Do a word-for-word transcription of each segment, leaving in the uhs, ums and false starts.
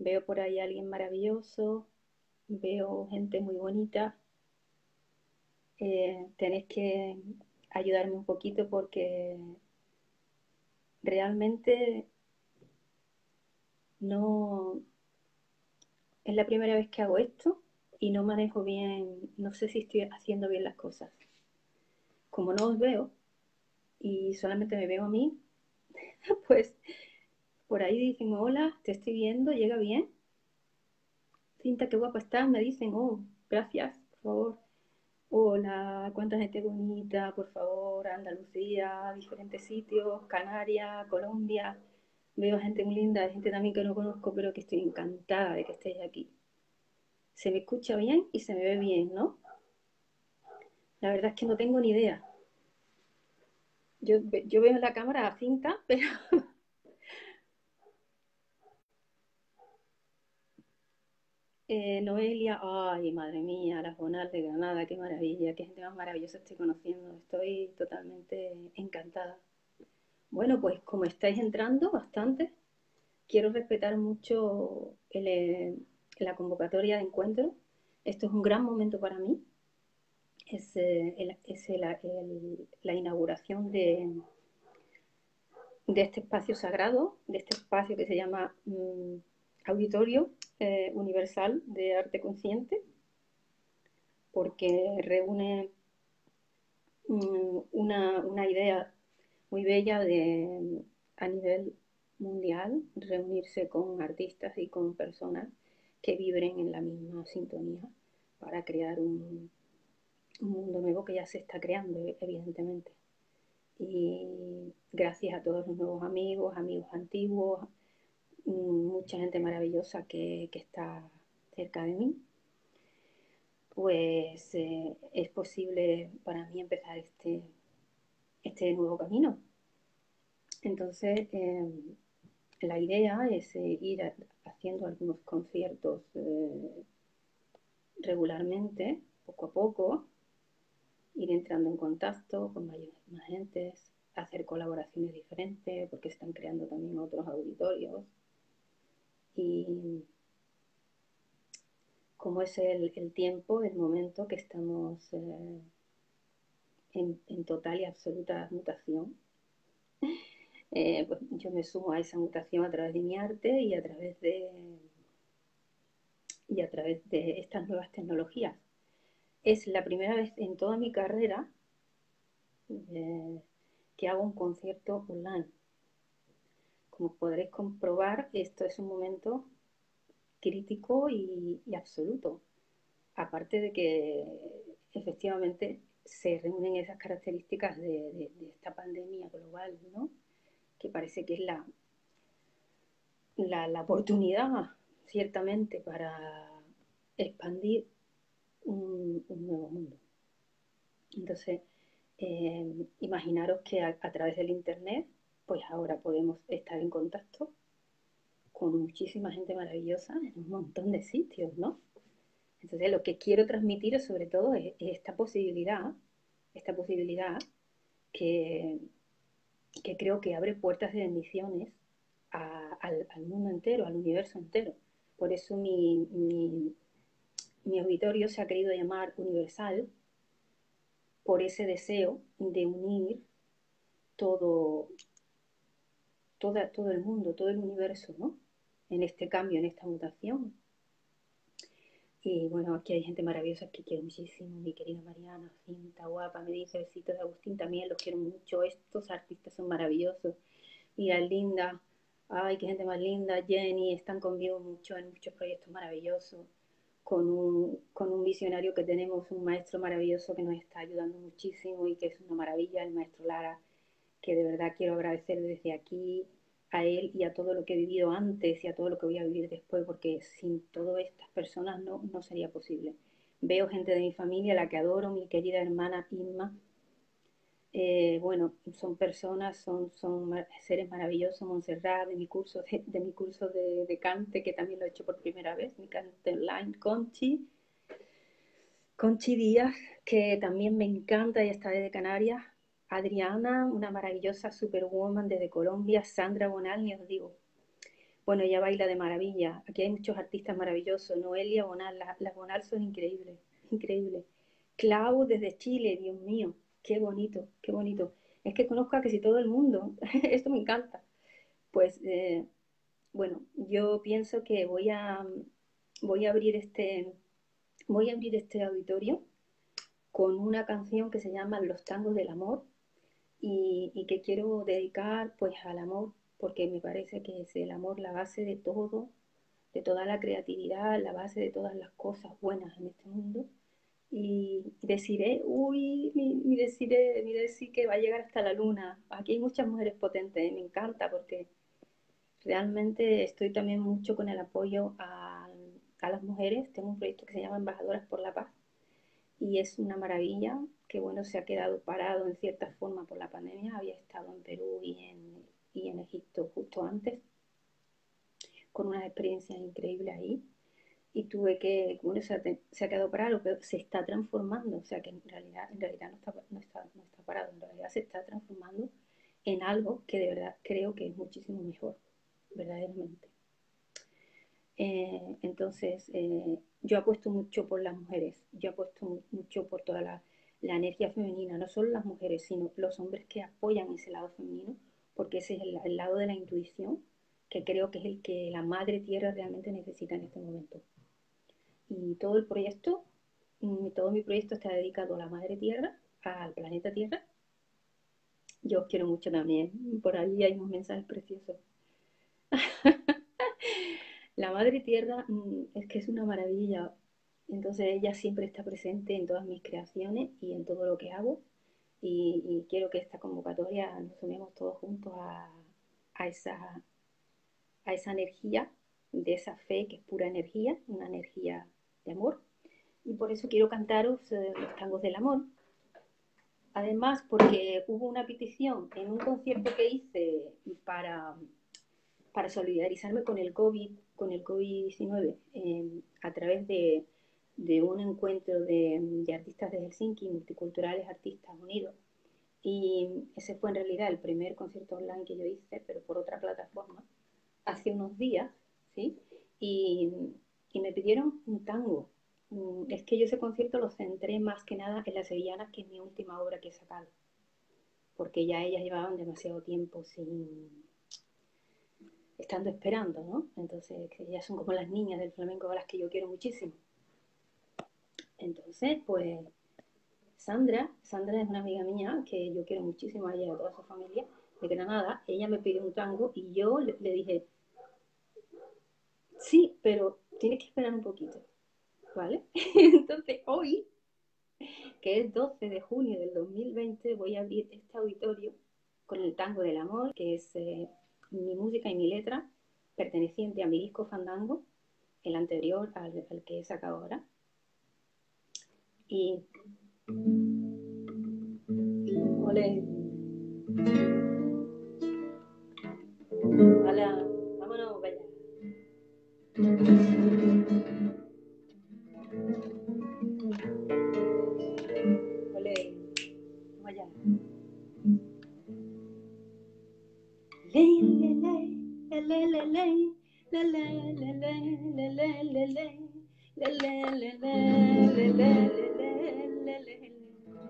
Veo por ahí a alguien maravilloso, veo gente muy bonita. Eh, tenéis que ayudarme un poquito porque realmente no es la primera vez que hago esto y no manejo bien, no sé si estoy haciendo bien las cosas. Como no os veo y solamente me veo a mí, pues por ahí dicen, hola, te estoy viendo, llega bien. Cinta, qué guapa estás, me dicen, oh, gracias, por favor. Hola, cuánta gente bonita, por favor, Andalucía, diferentes sitios, Canarias, Colombia. Veo gente muy linda, gente también que no conozco, pero que estoy encantada de que estéis aquí. Se me escucha bien y se me ve bien, ¿no? La verdad es que no tengo ni idea. Yo, yo veo en la cámara a Cinta, pero eh, Noelia, ay, madre mía, las Bonal de Granada, qué maravilla, qué gente más maravillosa estoy conociendo. Estoy totalmente encantada. Bueno, pues como estáis entrando bastante, quiero respetar mucho el, eh, la convocatoria de encuentro. Esto es un gran momento para mí. Es, eh, el- es el- el- la inauguración de, de este espacio sagrado, de este espacio que se llama mm, Auditorio eh, Universal de Arte Consciente, porque reúne mm, una, una idea muy bella de, a nivel mundial, reunirse con artistas y con personas que vibren en la misma sintonía para crear un, un mundo nuevo que ya se está creando, evidentemente. Y gracias a todos los nuevos amigos, amigos antiguos, mucha gente maravillosa que, que está cerca de mí, pues eh, es posible para mí empezar este, este nuevo camino. Entonces, eh, la idea es eh, ir a, haciendo algunos conciertos eh, regularmente, poco a poco, ir entrando en contacto con mayor, más gentes, hacer colaboraciones diferentes, porque están creando también otros auditorios. Y como es el, el tiempo, el momento que estamos eh, en, en, total y absoluta mutación, eh, pues yo me sumo a esa mutación a través de mi arte y a través de, y a través de estas nuevas tecnologías. Es la primera vez en toda mi carrera eh, que hago un concierto online. Como podréis comprobar, esto es un momento crítico y, y absoluto. Aparte de que efectivamente se reúnen esas características de, de, de esta pandemia global, ¿no? Que parece que es la, la, la oportunidad, ciertamente, para expandir un, un nuevo mundo. Entonces, eh, imaginaros que a, a, través del Internet, pues ahora podemos estar en contacto con muchísima gente maravillosa en un montón de sitios, ¿no? Entonces, lo que quiero transmitir sobre todo es, es esta posibilidad, esta posibilidad que, que, creo que abre puertas de bendiciones a, al, al, mundo entero, al universo entero. Por eso mi, mi, mi auditorio se ha querido llamar universal, por ese deseo de unir todo, toda, todo el mundo, todo el universo, ¿no? En este cambio, en esta mutación. Y bueno, aquí hay gente maravillosa que quiero muchísimo. Mi querida Mariana, Cinta, guapa, me dice besitos de Agustín, también los quiero mucho. Estos artistas son maravillosos. Mira, Linda, ay, qué gente más linda. Jenny, están conmigo mucho en muchos proyectos maravillosos. Con un, con un visionario que tenemos, un maestro maravilloso que nos está ayudando muchísimo y que es una maravilla, el maestro Lara, que de verdad quiero agradecer desde aquí a él y a todo lo que he vivido antes y a todo lo que voy a vivir después, porque sin todas estas personas no, no sería posible. Veo gente de mi familia, la que adoro, mi querida hermana Inma. Eh, bueno, son personas, son, son seres maravillosos. Montserrat, de mi curso de, de mi curso de, de cante, que también lo he hecho por primera vez, mi cante online, Conchi, Conchi Díaz, que también me encanta, ella está desde Canarias. Adriana, una maravillosa superwoman desde Colombia. Sandra Bonal, ni os digo. Bueno, ella baila de maravilla. Aquí hay muchos artistas maravillosos. Noelia Bonal, las, las Bonal son increíbles, increíbles. Clau desde Chile, Dios mío, qué bonito, qué bonito. Es que conozco a casi todo el mundo. Esto me encanta. Pues eh, bueno, yo pienso que voy a, voy a abrir este, voy a abrir este auditorio con una canción que se llama Los Tangos del Amor y, y que quiero dedicar pues al amor, porque me parece que es el amor la base de todo, de toda la creatividad, la base de todas las cosas buenas en este mundo. Y deciré, uy, mi, mi deciré, mi decir que va a llegar hasta la luna. Aquí hay muchas mujeres potentes, ¿eh? Me encanta porque realmente estoy también mucho con el apoyo a, a las mujeres. Tengo un proyecto que se llama Embajadoras por la Paz y es una maravilla que, bueno, se ha quedado parado en cierta forma por la pandemia. Había estado en Perú y en, y en Egipto justo antes, con unas experiencias increíbles ahí. Y tuve que, bueno, se ha, se ha quedado parado, pero se está transformando. O sea que en realidad, en realidad no, está, no, está, no está parado, en realidad se está transformando en algo que de verdad creo que es muchísimo mejor, verdaderamente. Eh, entonces, eh, yo apuesto mucho por las mujeres, yo apuesto mucho por toda la, la energía femenina, no solo las mujeres, sino los hombres que apoyan ese lado femenino, porque ese es el, el lado de la intuición, que creo que es el que la madre tierra realmente necesita en este momento. Y todo el proyecto, todo mi proyecto está dedicado a la madre tierra, al planeta tierra. Yo os quiero mucho también, por ahí hay unos mensajes preciosos. La madre tierra es que es una maravilla. Entonces ella siempre está presente en todas mis creaciones y en todo lo que hago. Y, y quiero que esta convocatoria nos unamos todos juntos a, a, esa, a esa energía, de esa fe que es pura energía, una energía de amor. Y por eso quiero cantaros eh, los tangos del amor. Además, porque hubo una petición en un concierto que hice para, para solidarizarme con el COVID, con el COVID diecinueve, eh, a través de, de un encuentro de, de artistas de Helsinki, multiculturales artistas unidos. Y ese fue en realidad el primer concierto online que yo hice, pero por otra plataforma, hace unos días, ¿sí? Y, y me pidieron un tango. Es que yo ese concierto lo centré más que nada en Las Sevillanas, que es mi última obra que he sacado, porque ya ellas llevaban demasiado tiempo sin estando esperando, ¿no? Entonces, que ellas son como las niñas del flamenco a las que yo quiero muchísimo. Entonces, pues, Sandra, Sandra es una amiga mía que yo quiero muchísimo, a ella y a toda su familia, de Granada. Ella me pidió un tango y yo le, le dije, sí, pero tienes que esperar un poquito, ¿vale? Entonces, hoy, que es doce de junio del dos mil veinte, voy a abrir este auditorio con el tango del amor, que es eh, mi música y mi letra, perteneciente a mi disco Fandango, el anterior al, al que he sacado ahora. Y... Ole. Hola, vámonos, vaya. Ole, vaya. Ley, le, ley, le, le, le, ley, le, le, le, le, le, le, le, ley, le, le, le, le, le, le, le, le, le, le.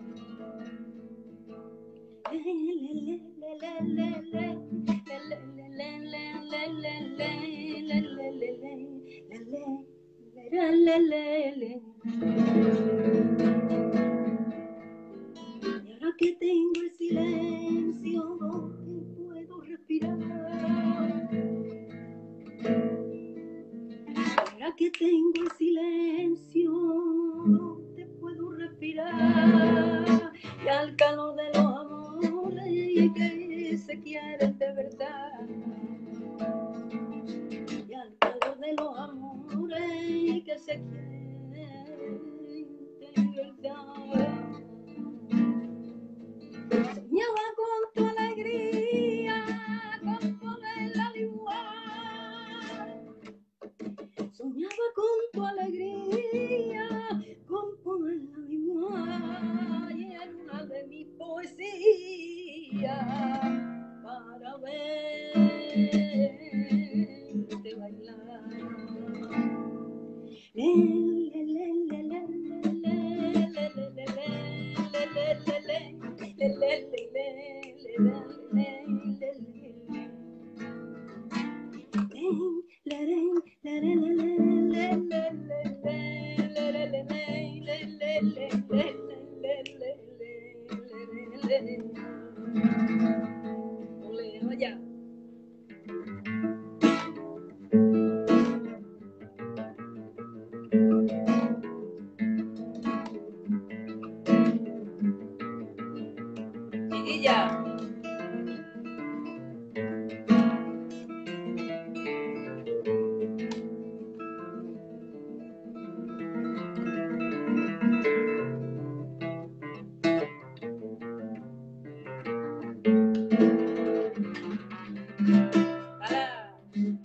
Y ahora que tengo el silencio donde puedo respirar, ahora que tengo el silencio donde puedo respirar, y al calor de los amores que se quieren de verdad, y al calor de los amores que se quieren de verdad. Soñaba con tu alegría, con poderla igual. Soñaba con tu alegría, con poderla igual. Y era una de mis poesías para ver Ya. Chiquilla. Para.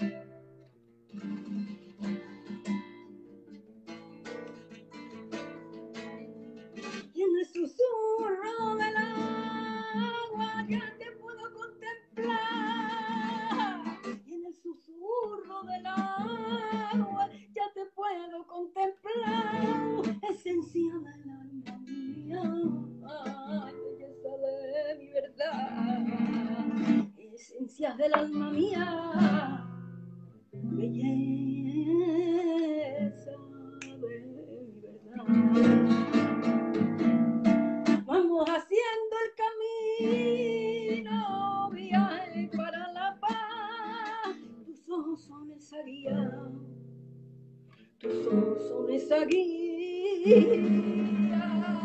Y en el susurro del agua ya te puedo contemplar. Y en el susurro del agua ya te puedo contemplar. Esencia del alma mía, ay, belleza de mi verdad. Esencias del alma mía, belleza de mi verdad. Vamos haciendo el camino, viaje para la paz. Tus ojos son esa guía, tus ojos son esa guía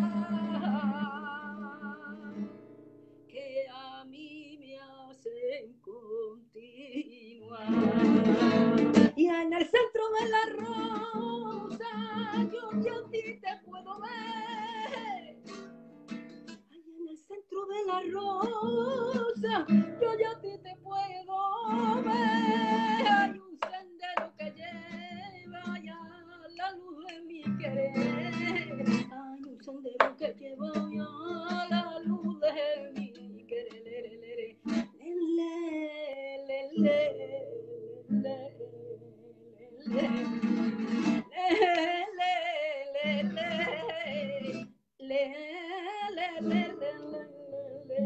que a mí me hacen continuar. Y en el centro de la rosa yo, yo a ti te puedo ver. En el centro de la rosa, yo ya a ti te puedo ver. Hay un sendero que lleva ya la luz de mi querer. Hay un sendero que lleva ya la luz de mi querer. Le, le, le, le, le, le, le, le, le, le, le, le, le,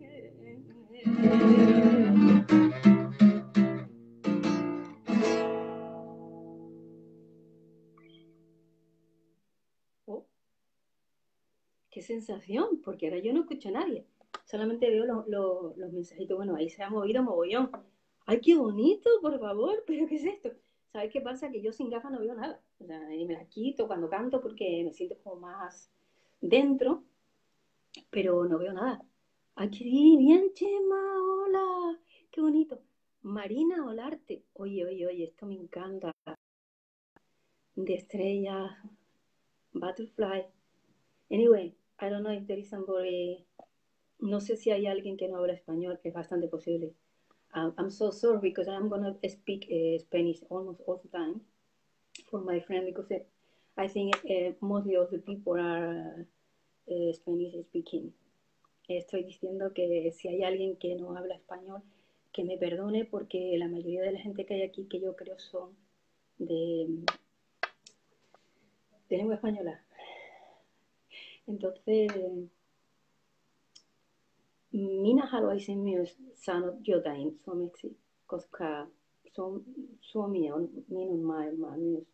oh, qué sensación, porque ahora yo no escucho a nadie, solamente veo lo, lo, los mensajitos. Bueno, ahí se ha movido mogollón. ¡Ay, qué bonito, por favor! ¿Pero qué es esto? ¿Sabes qué pasa? Que yo sin gafas no veo nada. O sea, y me las quito cuando canto porque me siento como más dentro, pero no veo nada. Aquí, bien, Chema, hola, qué bonito. Marina Olarte, oye, oye, oye, esto me encanta. De estrellas, butterfly. Anyway, I don't know if there is somebody, no sé si hay alguien que no habla español, que es bastante posible. Um, I'm so sorry because I'm going to speak uh, Spanish almost all the time for my friend because uh, I think uh, mostly of the people are uh, Spanish speaking. Estoy diciendo que si hay alguien que no habla español, que me perdone porque la mayoría de la gente que hay aquí, que yo creo son de, de lengua española. Entonces, minä haluaisin myös sanoa jotain suomeksi, koska Suomi on minun maailmaa myös.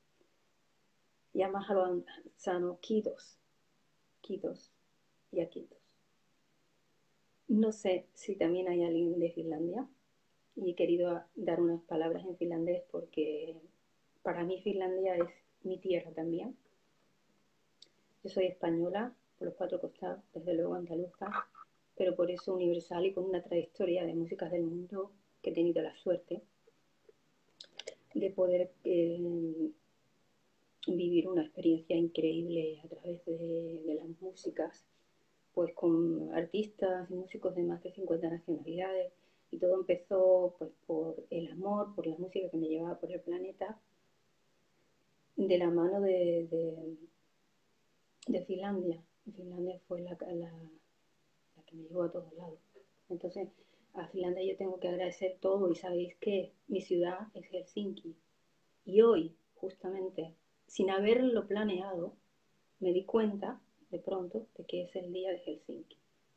Ja mä haluan sanoa kiitos, kiitos ja kiitos. No sé si también hay alguien de Finlandia y he querido dar unas palabras en finlandés porque para mí Finlandia es mi tierra también. Yo soy española por los cuatro costados, desde luego andaluza, pero por eso universal y con una trayectoria de músicas del mundo que he tenido la suerte de poder eh, vivir una experiencia increíble a través de, de las músicas, pues con artistas y músicos de más de cincuenta nacionalidades, y todo empezó pues por el amor, por la música que me llevaba por el planeta, de la mano de, de, de Finlandia. Finlandia fue la, la, la que me llevó a todos lados. Entonces, a Finlandia yo tengo que agradecer todo, y sabéis que mi ciudad es Helsinki. Y hoy, justamente, sin haberlo planeado, me di cuenta de pronto de que es el día de Helsinki.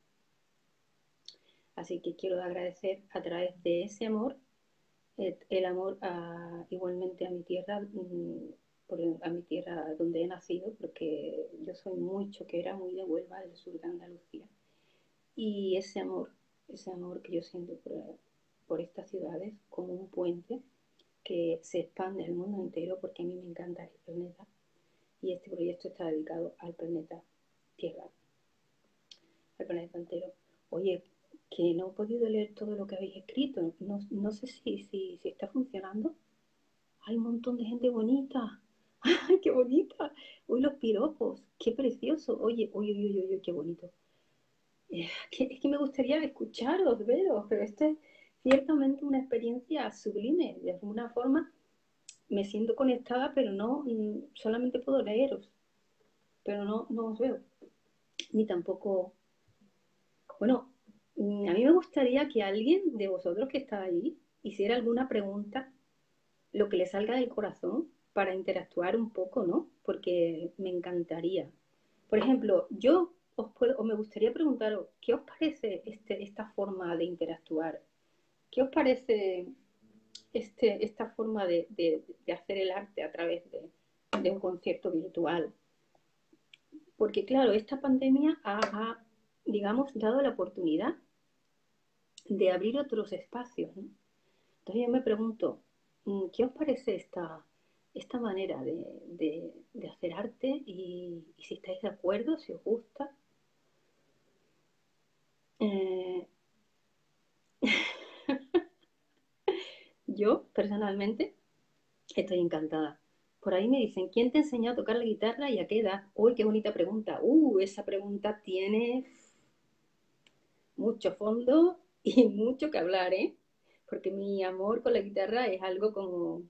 Así que quiero agradecer a través de ese amor, el, el amor a, igualmente a mi tierra, por, a mi tierra donde he nacido, porque yo soy muy choquera, muy de Huelva, del sur de Andalucía. Y ese amor, ese amor que yo siento por, por estas ciudades, como un puente que se expande al mundo entero, porque a mí me encanta el planeta. Y este proyecto está dedicado al planeta Tierra, al planeta entero. Oye, que no he podido leer todo lo que habéis escrito. No, no sé si, si, si está funcionando. Hay un montón de gente bonita. ¡Ay, qué bonita! Uy, los piropos. ¡Qué precioso! Oye, oye, oye, oye, qué bonito. Eh, que, es que me gustaría escucharos, veros, pero esto es ciertamente una experiencia sublime. De alguna forma me siento conectada, pero no, solamente puedo leeros, pero no, no os veo. Ni tampoco. Bueno, mm, a mí me gustaría que alguien de vosotros que está ahí hiciera alguna pregunta, lo que le salga del corazón, para interactuar un poco, ¿no? Porque me encantaría. Por ejemplo, yo os puedo, o me gustaría preguntaros, ¿qué os parece este, esta forma de interactuar? ¿Qué os parece este, esta forma de, de, de hacer el arte a través de, de un concierto virtual? Porque claro, esta pandemia ha, ha, digamos, dado la oportunidad de abrir otros espacios, ¿no? Entonces yo me pregunto, ¿qué os parece esta, esta manera de, de, de hacer arte? Y, y si estáis de acuerdo, si os gusta. Eh, yo, personalmente, estoy encantada. Por ahí me dicen, ¿quién te enseñó a tocar la guitarra y a qué edad? Uy, qué bonita pregunta. Uh, esa pregunta tiene mucho fondo y mucho que hablar, ¿eh? Porque mi amor con la guitarra es algo como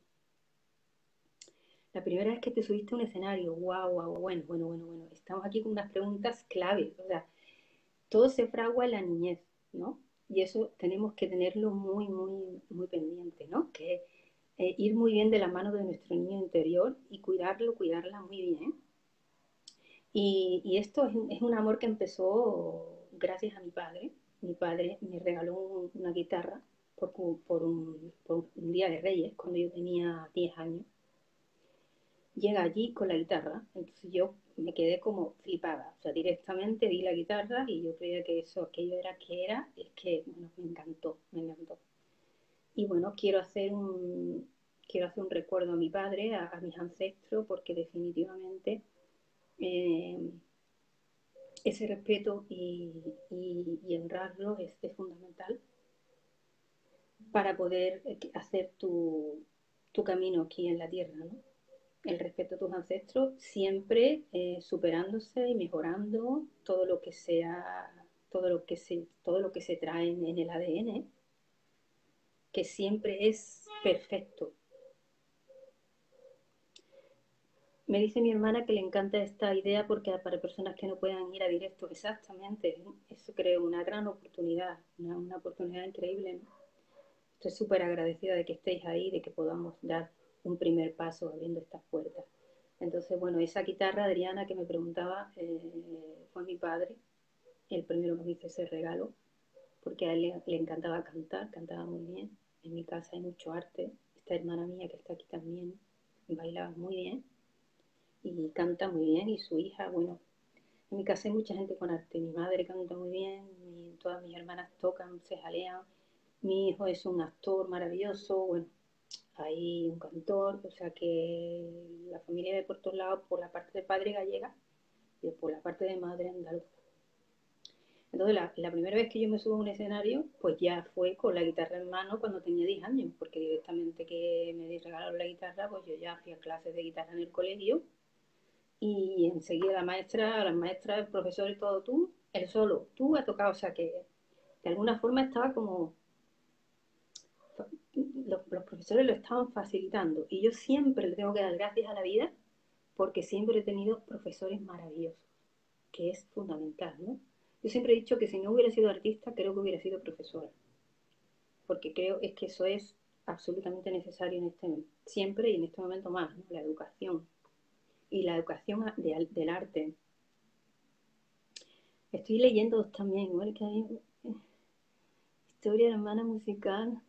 la primera vez que te subiste a un escenario. Wow, wow, bueno, bueno, bueno, bueno. Estamos aquí con unas preguntas claves. O sea, todo se fragua en la niñez, ¿no? Y eso tenemos que tenerlo muy, muy, muy pendiente, ¿no? Que eh, ir muy bien de la mano de nuestro niño interior y cuidarlo, cuidarla muy bien. Y, y esto es, es, un amor que empezó gracias a mi padre. Mi padre me regaló un, una guitarra por, por, un, por, un, día de Reyes, cuando yo tenía diez años. Llega allí con la guitarra, entonces yo me quedé como flipada, o sea, directamente vi la guitarra y yo creía que eso, aquello era que era, es que, bueno, me encantó, me encantó. Y bueno, quiero hacer un, quiero hacer un recuerdo a mi padre, a, a mis ancestros, porque definitivamente eh, ese respeto y, y, y honrarlo es, es, fundamental para poder hacer tu, tu camino aquí en la tierra, ¿no? El respeto a tus ancestros, siempre eh, superándose y mejorando todo lo que sea, todo lo que se, todo lo que se trae en, en el A D N, que siempre es perfecto. Me dice mi hermana que le encanta esta idea porque para personas que no puedan ir a directo, exactamente, eso creo una gran oportunidad, una, una oportunidad increíble, ¿no? Estoy súper agradecida de que estéis ahí, de que podamos dar un primer paso abriendo estas puertas. Entonces, bueno, esa guitarra, Adriana, que me preguntaba, eh, fue mi padre, el primero que me hizo ese regalo, porque a él le, le encantaba cantar, cantaba muy bien. En mi casa hay mucho arte. Esta hermana mía que está aquí también bailaba muy bien y canta muy bien, y su hija, bueno, en mi casa hay mucha gente con arte. Mi madre canta muy bien, mi, todas mis hermanas tocan, se jalean. Mi hijo es un actor maravilloso, bueno, hay un cantor, o sea que la familia de por todos lados, por la parte de padre gallega y por la parte de madre andaluza. Entonces la, la primera vez que yo me subo a un escenario, pues ya fue con la guitarra en mano cuando tenía diez años, porque directamente que me regalaron la guitarra, pues yo ya fui a clases de guitarra en el colegio y enseguida la maestra, las maestras, el profesor y todo, tú, él solo, tú has tocado, o sea que de alguna forma estaba como los, los, profesores lo estaban facilitando y yo siempre le tengo que dar gracias a la vida porque siempre he tenido profesores maravillosos, que es fundamental, ¿no? Yo siempre he dicho que si no hubiera sido artista, creo que hubiera sido profesora, porque creo es que eso es absolutamente necesario en este siempre y en este momento más, ¿no? La educación. y la educación de, del arte. Estoy leyendo también, igual que hay historia de hermana musical.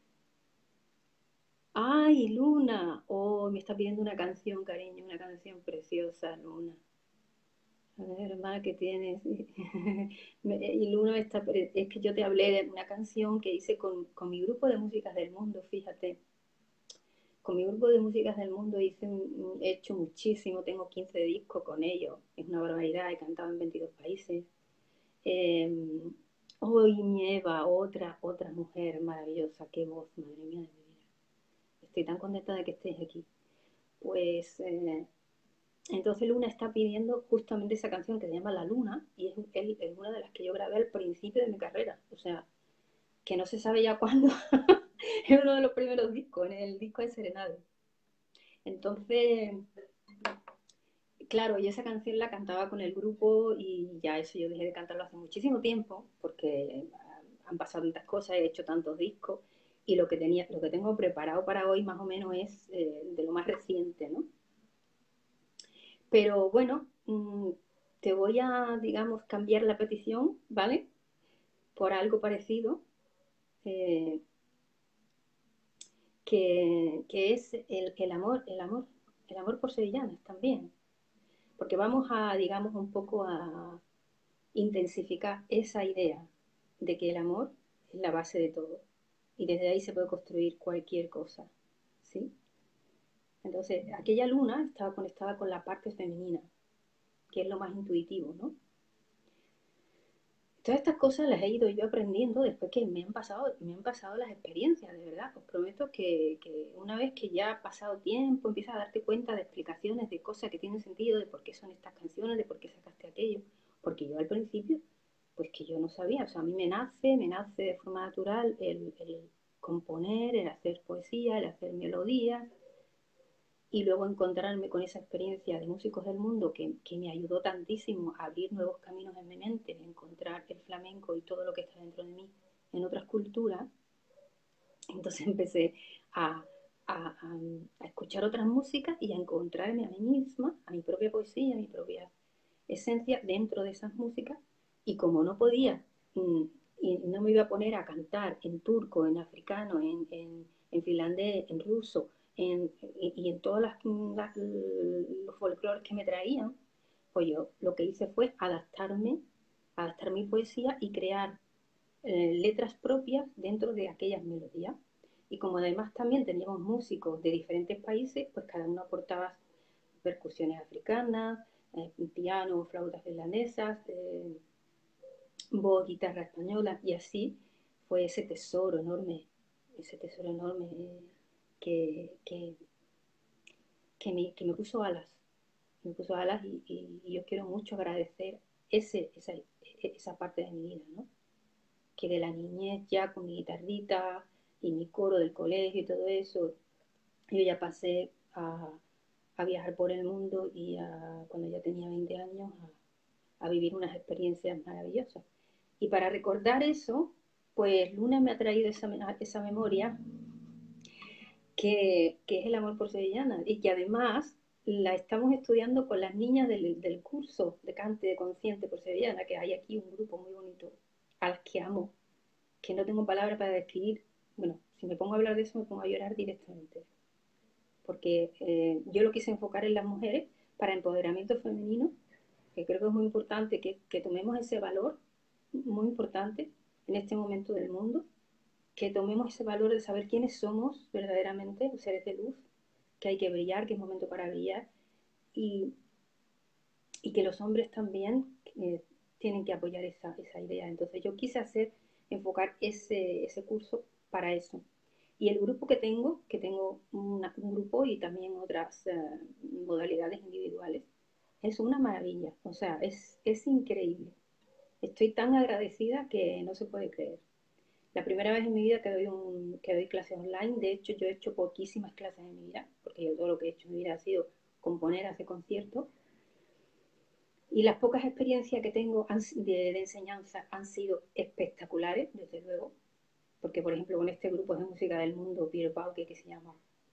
¡Ay, Luna! Oh, me está pidiendo una canción, cariño, una canción preciosa, Luna. A ver, hermana, ¿qué tienes? Y Luna está, es que yo te hablé de una canción que hice con, con mi grupo de músicas del mundo, fíjate. Con mi grupo de músicas del mundo hice un, he hecho muchísimo, tengo quince discos con ellos, es una barbaridad, he cantado en veintidós países. Eh, Hoy mi Eva, otra, otra mujer maravillosa, qué voz, madre mía de mi vida. Estoy tan contenta de que estéis aquí. Pues eh, entonces Luna está pidiendo justamente esa canción que se llama La Luna y es, es, es una de las que yo grabé al principio de mi carrera. O sea, que no se sabe ya cuándo. Es uno de los primeros discos, en el disco de Serenade. Entonces, claro, y esa canción la cantaba con el grupo y ya eso yo dejé de cantarlo hace muchísimo tiempo porque han pasado tantas cosas, he hecho tantos discos y lo que tenía, lo que tengo preparado para hoy más o menos es eh, de lo más reciente, ¿no? Pero bueno, mmm, te voy a, digamos, cambiar la petición, ¿vale? Por algo parecido, eh, que, que, es el, el amor, el amor, el amor por sevillanas también. Porque vamos a, digamos, un poco a intensificar esa idea de que el amor es la base de todo. Y desde ahí se puede construir cualquier cosa, ¿sí? Entonces, aquella luna estaba conectada con la parte femenina, que es lo más intuitivo, ¿no? Todas estas cosas las he ido yo aprendiendo después que me han pasado, me han pasado las experiencias, de verdad. Os prometo que, que una vez que ya ha pasado tiempo, empiezas a darte cuenta de explicaciones, de cosas que tienen sentido, de por qué son estas canciones, de por qué sacaste aquello. Porque yo al principio, pues que yo no sabía, o sea, a mí me nace, me nace de forma natural el, el componer, el hacer poesía, el hacer melodías, y luego encontrarme con esa experiencia de músicos del mundo que, que, me ayudó tantísimo a abrir nuevos caminos en mi mente, encontrar el flamenco y todo lo que está dentro de mí en otras culturas. Entonces empecé a, a, a escuchar otras músicas y a encontrarme a mí misma, a mi propia poesía, a mi propia esencia dentro de esas músicas. Y como no podía, y no me iba a poner a cantar en turco, en africano, en, en, en finlandés, en ruso, en, y, y en todos las, las, los folclores que me traían, pues yo lo que hice fue adaptarme, adaptar mi poesía y crear eh, letras propias dentro de aquellas melodías. Y como además también teníamos músicos de diferentes países, pues cada uno aportaba percusiones africanas, eh, piano, flautas finlandesas, eh, voz, guitarra española, y así fue ese tesoro enorme, ese tesoro enorme eh, que, que, que, me, que me puso alas, me puso alas y, y, y yo quiero mucho agradecer ese, esa, esa parte de mi vida, ¿no? Que de la niñez ya con mi guitarrita y mi coro del colegio y todo eso, yo ya pasé a, a viajar por el mundo y a, cuando ya tenía veinte años a, a vivir unas experiencias maravillosas. Y para recordar eso, pues Luna me ha traído esa, esa memoria que, que es el amor por sevillana y que además la estamos estudiando con las niñas del, del curso de cante de consciente por sevillana, que hay aquí un grupo muy bonito, a las que amo, que no tengo palabras para describir. Bueno, si me pongo a hablar de eso me pongo a llorar directamente, porque eh, yo lo quise enfocar en las mujeres para empoderamiento femenino, que creo que es muy importante que, que tomemos ese valor, muy importante en este momento del mundo, que tomemos ese valor de saber quiénes somos verdaderamente, los seres de luz, que hay que brillar, que es momento para brillar, y, y que los hombres también eh, tienen que apoyar esa, esa idea. Entonces yo quise hacer, enfocar ese, ese curso para eso. Y el grupo que tengo, que tengo una, un grupo y también otras uh, modalidades individuales, es una maravilla, o sea, es, es increíble. Estoy tan agradecida que no se puede creer. La primera vez en mi vida que doy, un, que doy clases online, de hecho yo he hecho poquísimas clases en mi vida, porque yo todo lo que he hecho en mi vida ha sido componer, hacer conciertos, y las pocas experiencias que tengo de, de enseñanza han sido espectaculares, desde luego, porque por ejemplo con este grupo de música del mundo, Pierre Pauque, que se llama,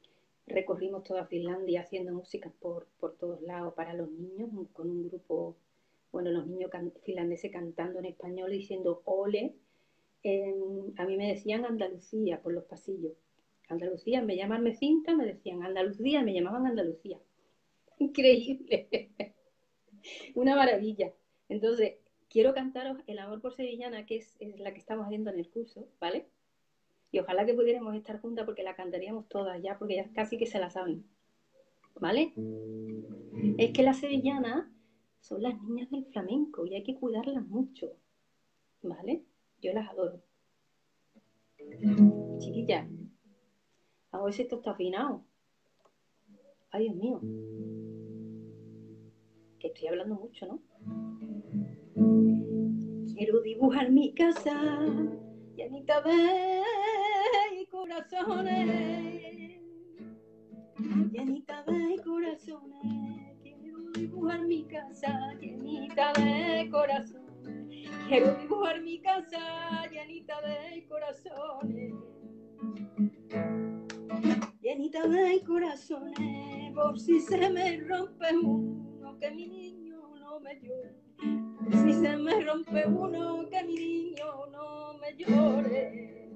recorrimos toda Finlandia haciendo música por, por todos lados para los niños, con un grupo, bueno, los niños can finlandeses cantando en español diciendo ole. Eh, a mí me decían Andalucía por los pasillos. Andalucía, me llaman cinta, me decían Andalucía, me llamaban Andalucía. Increíble. Una maravilla. Entonces, quiero cantaros El amor por sevillana, que es, es la que estamos haciendo en el curso, ¿vale? Y ojalá que pudiéramos estar juntas porque la cantaríamos todas ya, porque ya casi que se la saben, ¿vale? Es que las sevillanas son las niñas del flamenco y hay que cuidarlas mucho, ¿vale? Yo las adoro. Chiquillas, a ver si esto está afinado. Ay, Dios mío. Que estoy hablando mucho, ¿no? Quiero dibujar mi casa llenita de corazones, llenita de corazones. Quiero dibujar mi casa llenita de corazones. Quiero dibujar mi casa llenita de corazones, llenita de corazones. Por si se me rompe uno, que mi niño no me llore. Si se me rompe uno, que mi niño no me llore.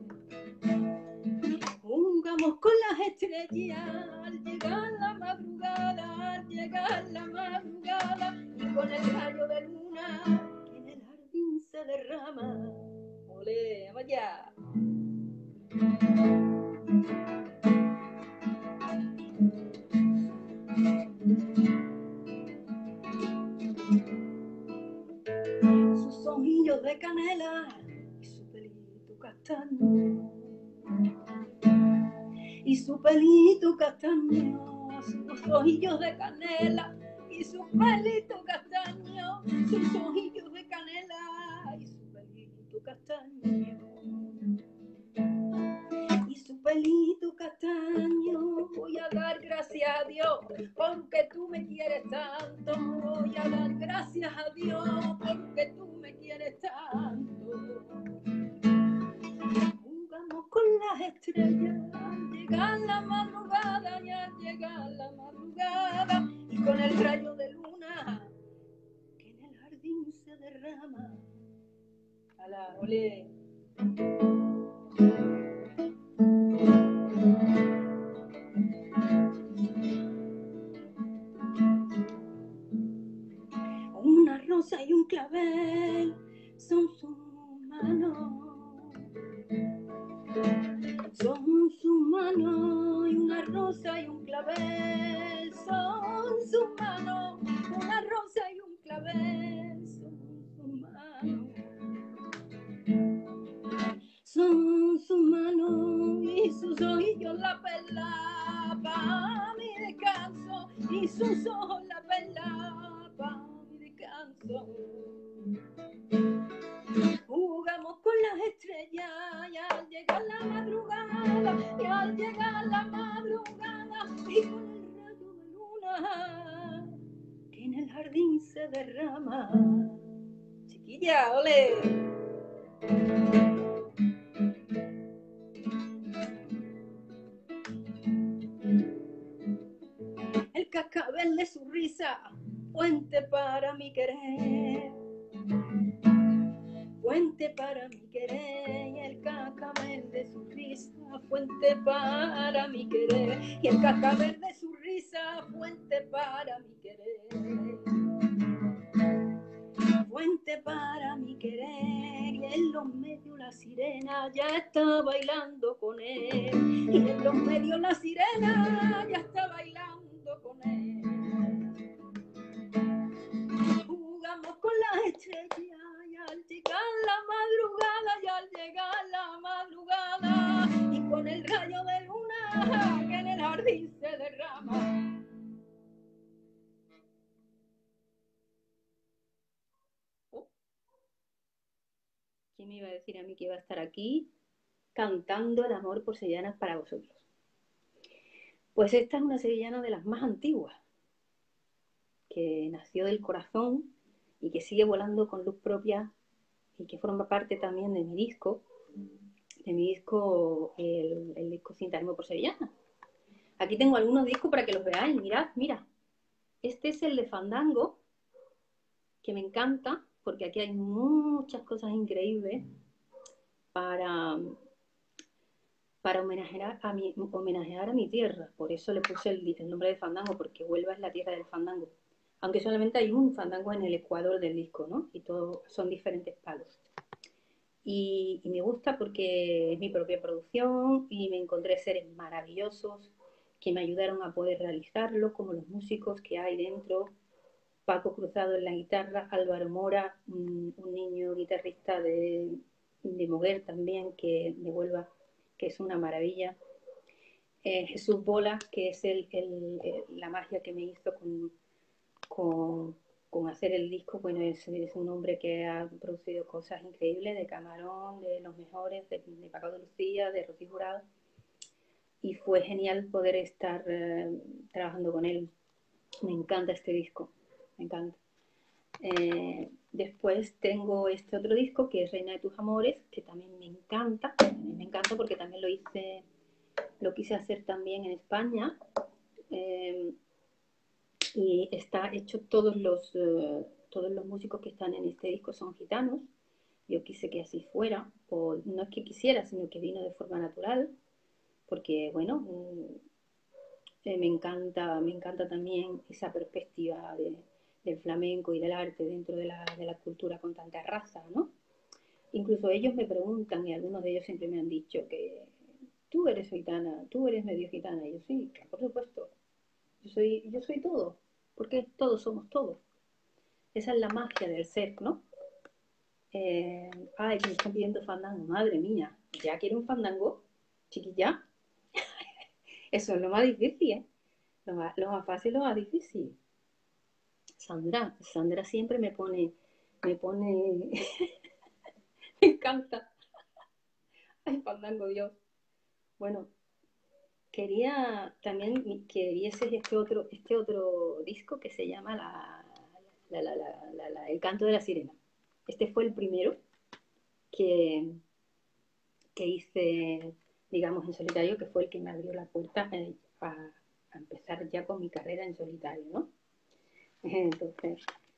Jugamos con las estrellas al llegar la madrugada, al llegar la madrugada, y con el rayo de luna que en el jardín se derrama. ¡Olé, vaya! Sus ojillos de canela y su pelito castaño, y su pelito castaño, sus ojillos de canela y su pelito castaño, sus ojillos de canela y su pelito castaño, y su pelito castaño. Voy a dar gracias a Dios porque tú me quieres tanto, voy a dar gracias a Dios porque tú me quieres tanto. Jugamos con las estrellas al llegar la madrugada, y al llegar la madrugada, y con el rayo de luna que en el jardín se derrama. ¡Hala, olé! Una rosa y un clavel son sus manos, son sus manos, y una rosa y un clavel son sus manos, una rosa y un clavel son sus manos, son sus manos y sus ojillos la perla pa' mi descanso, y sus ojos la perla pa' mi descanso. Jugamos con las estrellas y al llegar la madrugada, y al llegar la madrugada, y con el rayo de luna que en el jardín se derrama. Chiquilla, ole. El cascabel de su risa, fuente para mi querer, fuente para mi querer, y el cascabel de su risa, fuente para mi querer, y el cascabel de su risa, fuente para mi querer, fuente para mi querer. Y en los medios la sirena ya está bailando con él, y en los medios la sirena ya está bailando con él. Jugamos con las estrellas y al llegar la madrugada, y al llegar la madrugada, y con el rayo de luna que en el jardín se derrama. Oh. ¿Quién me iba a decir a mí que iba a estar aquí cantando el amor por sevillanas para vosotros? Pues esta es una sevillana de las más antiguas, que nació del corazón y que sigue volando con luz propia, y que forma parte también de mi disco, de mi disco, el, el disco Cinta de Amor por Sevillana. Aquí tengo algunos discos para que los veáis. Mirad, mira. Este es el de Fandango, que me encanta, porque aquí hay muchas cosas increíbles para, para homenajear, a mi, homenajear a mi tierra. Por eso le puse el, el nombre de Fandango, porque Huelva es la tierra del fandango. Aunque solamente hay un fandango en el ecuador del disco, ¿no? Y todos son diferentes palos. Y, y me gusta porque es mi propia producción y me encontré seres maravillosos que me ayudaron a poder realizarlo, como los músicos que hay dentro. Paco Cruzado en la guitarra, Álvaro Mora, un, un niño guitarrista de, de Moguer también, que de Huelva, que es una maravilla. Eh, Jesús Bola, que es el, el, el, la magia que me hizo con, con, con hacer el disco. Bueno, es, es, un hombre que ha producido cosas increíbles, de Camarón, de Los Mejores, de, de Paco de Lucía, de Rocío Jurado. Y fue genial poder estar eh, trabajando con él. Me encanta este disco, me encanta. Eh, después tengo este otro disco que es Reina de tus Amores, que también me encanta, me encanta porque también lo hice, lo quise hacer también en España, eh, y está hecho, todos los, uh, todos los músicos que están en este disco son gitanos. Yo quise que así fuera, o no es que quisiera, sino que vino de forma natural, porque bueno, mm, eh, me encanta, me encanta también esa perspectiva de, del flamenco y del arte dentro de la, de la cultura con tanta raza, ¿no? Incluso ellos me preguntan, y algunos de ellos siempre me han dicho que tú eres gitana, tú eres medio gitana. Y yo sí, por supuesto, yo soy, yo soy todo, porque todos somos todo. Esa es la magia del ser, ¿no? Eh, ay, que me están pidiendo fandango, madre mía, ¿ya quiero un fandango? Chiquilla, eso es lo más difícil, ¿eh? Lo más, lo más fácil, lo más difícil. Sandra, Sandra siempre me pone, me pone, me encanta. Ay, fandango, Dios. Bueno, quería también que vieses este otro, este otro disco que se llama la, la, la, la, la, El canto de la sirena. Este fue el primero que, que hice, digamos, en solitario, que fue el que me abrió la puerta eh, a, a empezar ya con mi carrera en solitario, ¿no? Entonces,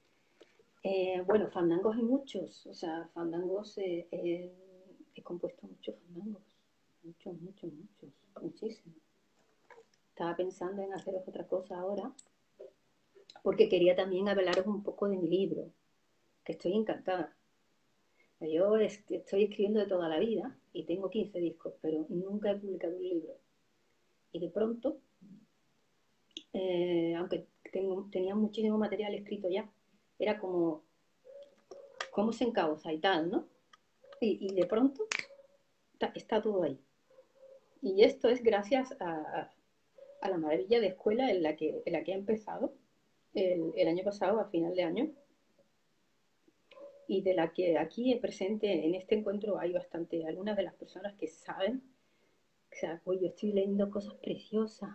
eh, bueno, fandangos hay muchos, o sea, fandangos, eh, eh, he compuesto muchos fandangos, muchos, muchos, muchos, muchísimos. Estaba pensando en hacer otra cosa ahora, porque quería también hablaros un poco de mi libro, que estoy encantada. Yo estoy escribiendo de toda la vida y tengo quince discos, pero nunca he publicado un libro. Y de pronto, eh, aunque tengo, tenía muchísimo material escrito ya, era como, cómo se encausa y tal, ¿no? Y, y de pronto está, está, todo ahí. Y esto es gracias a, a la maravilla de escuela en la que, en la que he empezado el, el año pasado, a final de año, y de la que aquí presente en este encuentro hay bastante, algunas de las personas que saben, o sea, pues yo estoy leyendo cosas preciosas.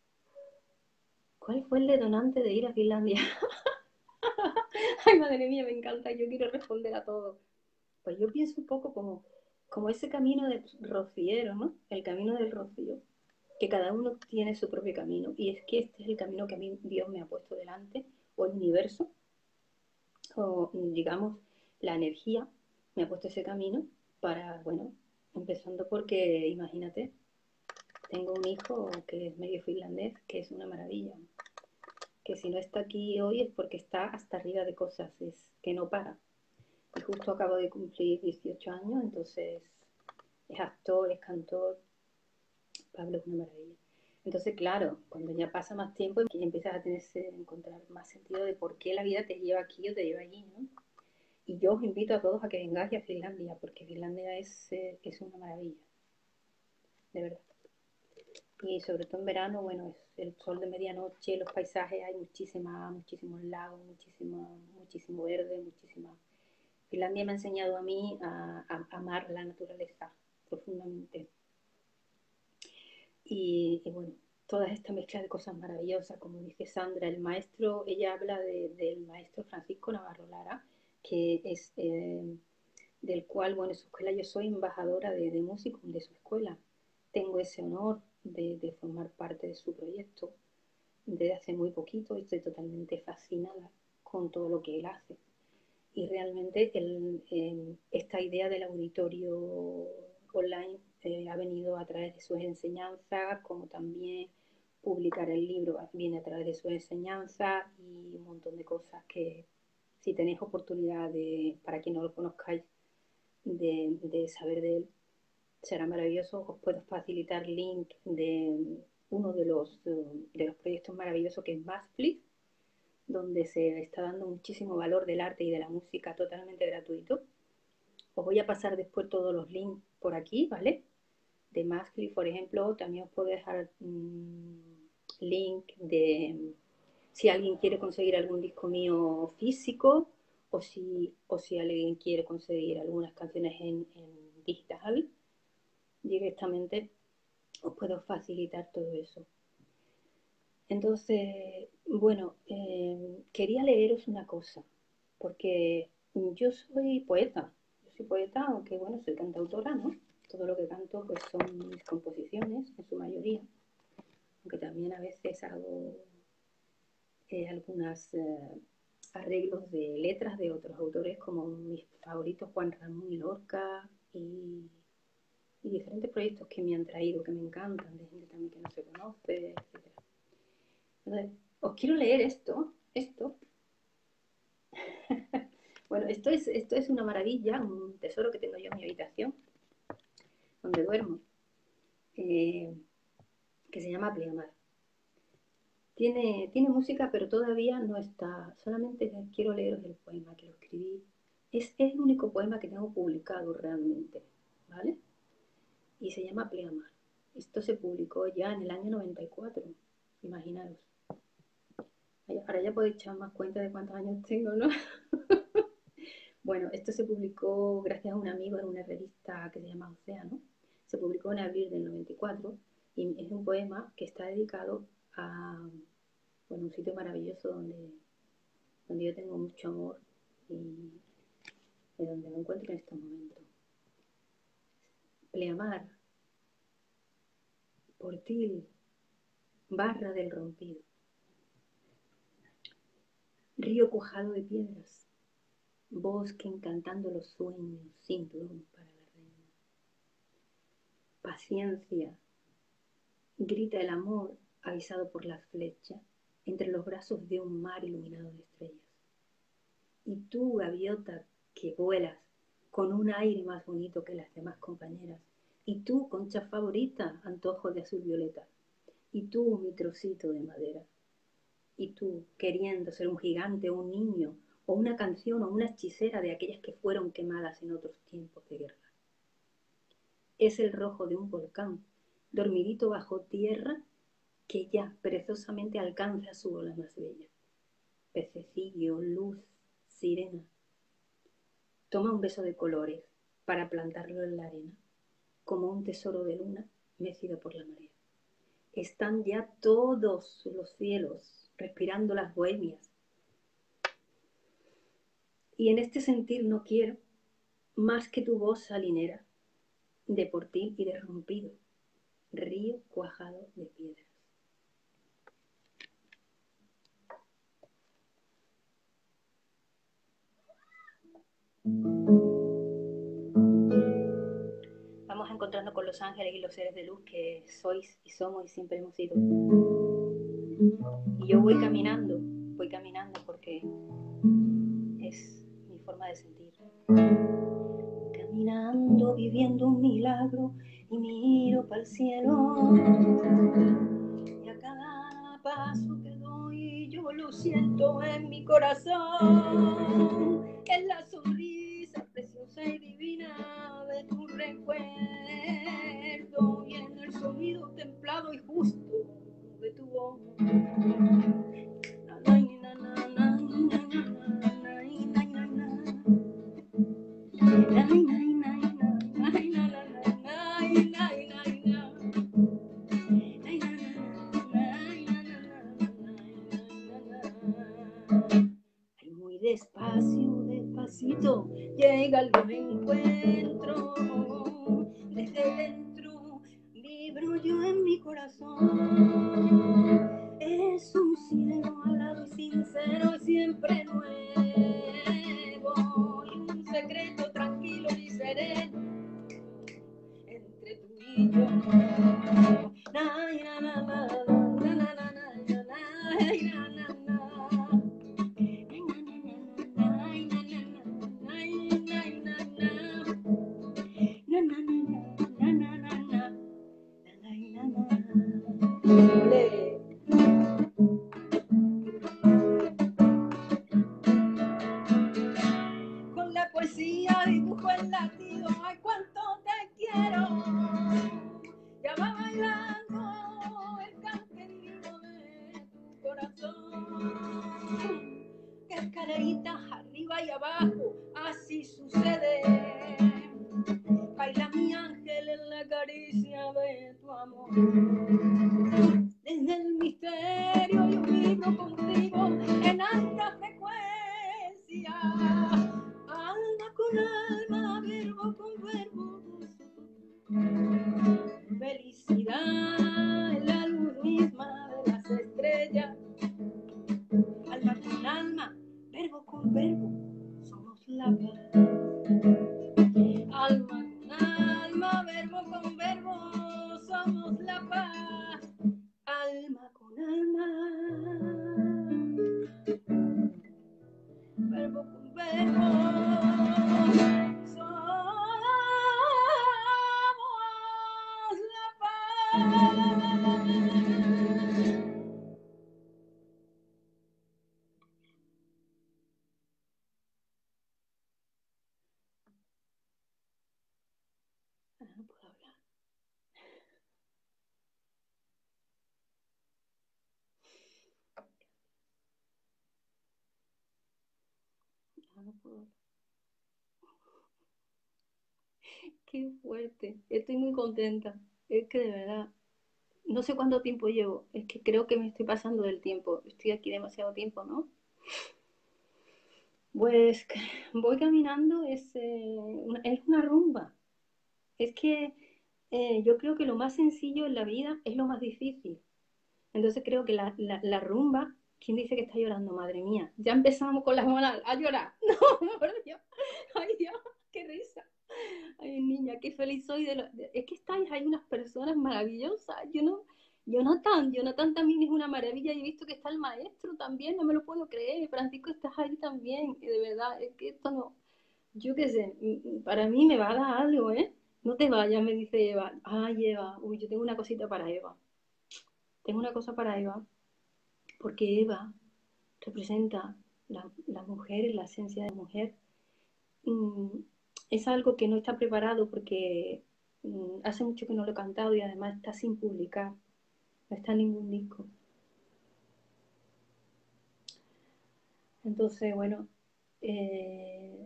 ¿Cuál fue el detonante de ir a Finlandia? Ay, madre mía, me encanta, yo quiero responder a todo. Pues yo pienso un poco como, como ese camino de rociero, ¿no? El camino del rocío, que cada uno tiene su propio camino, y es que este es el camino que a mí Dios me ha puesto delante, o el universo, o digamos, la energía me ha puesto ese camino para, bueno, empezando porque, imagínate, tengo un hijo que es medio finlandés, que es una maravilla, que si no está aquí hoy es porque está hasta arriba de cosas, es que no para. Y justo acabo de cumplir dieciocho años, entonces es actor, es cantor, Pablo es una maravilla. Entonces, claro, cuando ya pasa más tiempo, empiezas a tener, encontrar más sentido de por qué la vida te lleva aquí o te lleva allí, ¿no? Y yo os invito a todos a que vengáis a Finlandia, porque Finlandia es, eh, es una maravilla, de verdad. Y sobre todo en verano, bueno, es el sol de medianoche, los paisajes, hay muchísima, muchísimos lagos, muchísima, muchísimo verde, muchísima... Finlandia me ha enseñado a mí a, a, a amar la naturaleza profundamente. Y, y, bueno, toda esta mezcla de cosas maravillosas, como dice Sandra, el maestro, ella habla de, del maestro Francisco Navarro Lara, que es... Eh, del cual, bueno, en su escuela yo soy embajadora de, de músicos de su escuela. Tengo ese honor de, de formar parte de su proyecto desde hace muy poquito y estoy totalmente fascinada con todo lo que él hace. Y realmente el, el, esta idea del auditorio online eh, ha venido a través de sus enseñanzas, como también publicar el libro viene a través de sus enseñanzas y un montón de cosas que si tenéis oportunidad de, para quien no lo conozcáis, de, de saber de él, será maravilloso. Os puedo facilitar link de uno de los, de los proyectos maravillosos que es Masflix, donde se está dando muchísimo valor del arte y de la música totalmente gratuito. Os voy a pasar después todos los links por aquí, ¿vale? De Masflix, por ejemplo, también os puedo dejar mmm, link de si alguien quiere conseguir algún disco mío físico o si, o si alguien quiere conseguir algunas canciones en, en digital, directamente os puedo facilitar todo eso. Entonces, bueno, eh, quería leeros una cosa, porque yo soy poeta, yo soy poeta, aunque bueno, soy cantautora, ¿no? Todo lo que canto pues son mis composiciones, en su mayoría, aunque también a veces hago eh, algunos eh, arreglos de letras de otros autores, como mis favoritos Juan Ramón y Lorca, y, y diferentes proyectos que me han traído, que me encantan, de gente también que no se conoce, etcétera. Entonces, os quiero leer esto, esto. Bueno, esto es, esto es una maravilla, un tesoro que tengo yo en mi habitación, donde duermo, eh, que se llama Pleamar. Tiene, tiene música, pero todavía no está. Solamente quiero leeros el poema que lo escribí. Es el único poema que tengo publicado realmente, ¿vale? Y se llama Pleamar. Esto se publicó ya en el año noventa y cuatro, imaginaros. Ahora ya podéis echar más cuenta de cuántos años tengo, ¿no? Bueno, esto se publicó gracias a un amigo en una revista que se llama Océano. Se publicó en abril del noventa y cuatro y es un poema que está dedicado a bueno, un sitio maravilloso donde, donde yo tengo mucho amor y de donde me encuentro en estos momentos. Pleamar, Portil, barra del rompido, río cuajado de piedras, bosque encantando los sueños sin plomo para la reina. Paciencia, grita el amor avisado por las flechas entre los brazos de un mar iluminado de estrellas. Y tú, gaviota, que vuelas con un aire más bonito que las demás compañeras, y tú, concha favorita, antojo de azul violeta, y tú, mi trocito de madera, y tú, queriendo ser un gigante o un niño, o una canción o una hechicera de aquellas que fueron quemadas en otros tiempos de guerra. Es el rojo de un volcán, dormidito bajo tierra, que ya perezosamente alcanza su ola más bella. Pececillo, luz, sirena. Toma un beso de colores para plantarlo en la arena, como un tesoro de luna mecido por la marea. Están ya todos los cielos respirando las bohemias. Y en este sentir no quiero más que tu voz salinera, de portil y de rompido, río cuajado de piedras. Vamos encontrando con los ángeles y los seres de luz que sois y somos y siempre hemos sido. Y yo voy caminando, voy caminando porque es mi forma de sentir. Caminando, viviendo un milagro y miro para el cielo. Y a cada paso que doy yo lo siento en mi corazón. Es la sonrisa preciosa y divina de tu recuerdo y en el sonido templado y justo de tu voz. Ay, muy despacio, despacito, llega el encuentro. Desde dentro vibro yo en mi corazón. corazón es un cielo alado y sincero y siempre nuevo, y un secreto tranquilo y sereno entre tú y yo. Na, na, na, na, na, na, na, na, na, na, na, na. Con la poesía dibujo el latido, ay cuánto te quiero. Ya va bailando el canterino de tu corazón. Escaleritas arriba y abajo, así sucede. Baila mi ángel en la caricia de tu amor. Desde el misterio yo vibro contigo en alta frecuencia. Alma con alma, verbo con verbo. Felicidad en la luz misma de las estrellas. Alma con alma, verbo con verbo, somos la paz. Alma con alma, verbo con verbo, somos la paz. Alma con alma, verbo con verbo, somos la paz. Ah, no puedo hablar. Ah, no puedo hablar. Qué fuerte. Estoy muy contenta. Es que de verdad, no sé cuánto tiempo llevo. Es que creo que me estoy pasando del tiempo. Estoy aquí demasiado tiempo, ¿no? Pues voy caminando, es, eh, una, es una rumba. Es que eh, yo creo que lo más sencillo en la vida es lo más difícil. Entonces creo que la, la, la rumba, ¿quién dice que está llorando? Madre mía, ya empezamos con las manos a llorar. No, por Dios. Ay, Dios, qué risa. Ay, niña, qué feliz soy de lo... de- es que estáis, hay unas personas maravillosas. Yo no, Jonathan, Jonathan también es una maravilla. Y he visto que está el maestro también, no me lo puedo creer. Francisco, estás ahí también. Y de verdad, es que esto no, yo qué sé, para mí me va a dar algo, ¿eh? No te vayas, me dice Eva. Ay, Eva, uy, yo tengo una cosita para Eva. Tengo una cosa para Eva, porque Eva representa la, la mujer, la esencia de mujer. Mm, es algo que no está preparado porque mm, hace mucho que no lo he cantado y además está sin publicar, no está en ningún disco. Entonces, bueno, eh,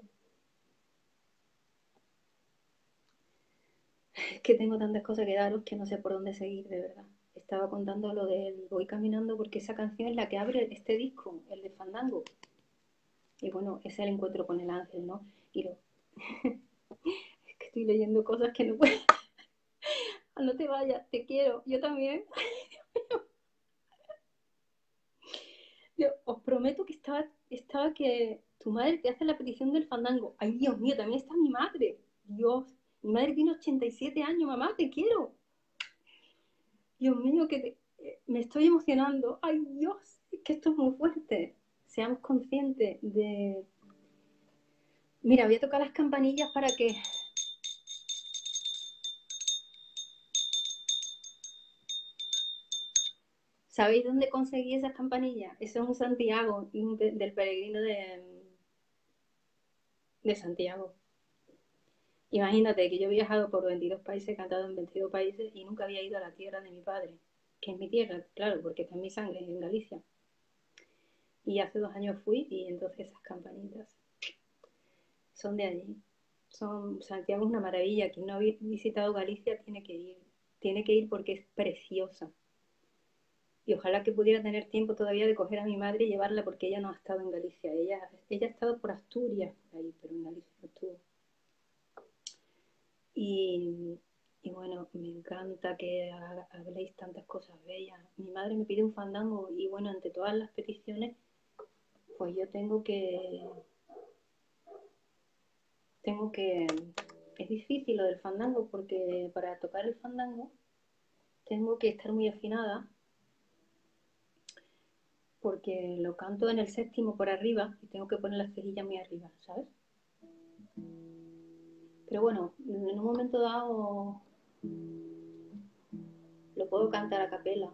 es que tengo tantas cosas que daros que no sé por dónde seguir, de verdad. Estaba contando lo del Voy Caminando porque esa canción es la que abre este disco, el de Fandango. Y bueno, es el encuentro con el ángel, ¿no? Y lo... es que estoy leyendo cosas que no puedo. No te vayas, te quiero, yo también. Yo os prometo que estaba, estaba que tu madre te hace la petición del fandango. Ay, Dios mío, también está mi madre. Dios, mi madre tiene ochenta y siete años, mamá, te quiero. Dios mío, que te, eh, me estoy emocionando. Ay, Dios, es que esto es muy fuerte. Seamos conscientes de... Mira, voy a tocar las campanillas para que... ¿Sabéis dónde conseguí esas campanillas? Eso es un Santiago, un de, del peregrino de, de Santiago. Imagínate que yo he viajado por veintidós países, he cantado en veintidós países y nunca había ido a la tierra de mi padre, que es mi tierra, claro, porque está en mi sangre, en Galicia. Y hace dos años fui y entonces esas campanitas son de allí. Son, Santiago es una maravilla, quien no ha visitado Galicia tiene que ir, tiene que ir porque es preciosa. Y ojalá que pudiera tener tiempo todavía de coger a mi madre y llevarla porque ella no ha estado en Galicia. Ella, ella ha estado por Asturias, por ahí, pero en Galicia no estuvo. Y Y bueno, me encanta que ha- habléis tantas cosas bellas. Mi madre me pide un fandango y bueno, ante todas las peticiones, pues yo tengo que... Tengo que... Es difícil lo del fandango porque para tocar el fandango tengo que estar muy afinada porque lo canto en el séptimo por arriba y tengo que poner la cejilla muy arriba, ¿sabes? Pero bueno, en un momento dado lo puedo cantar a capela.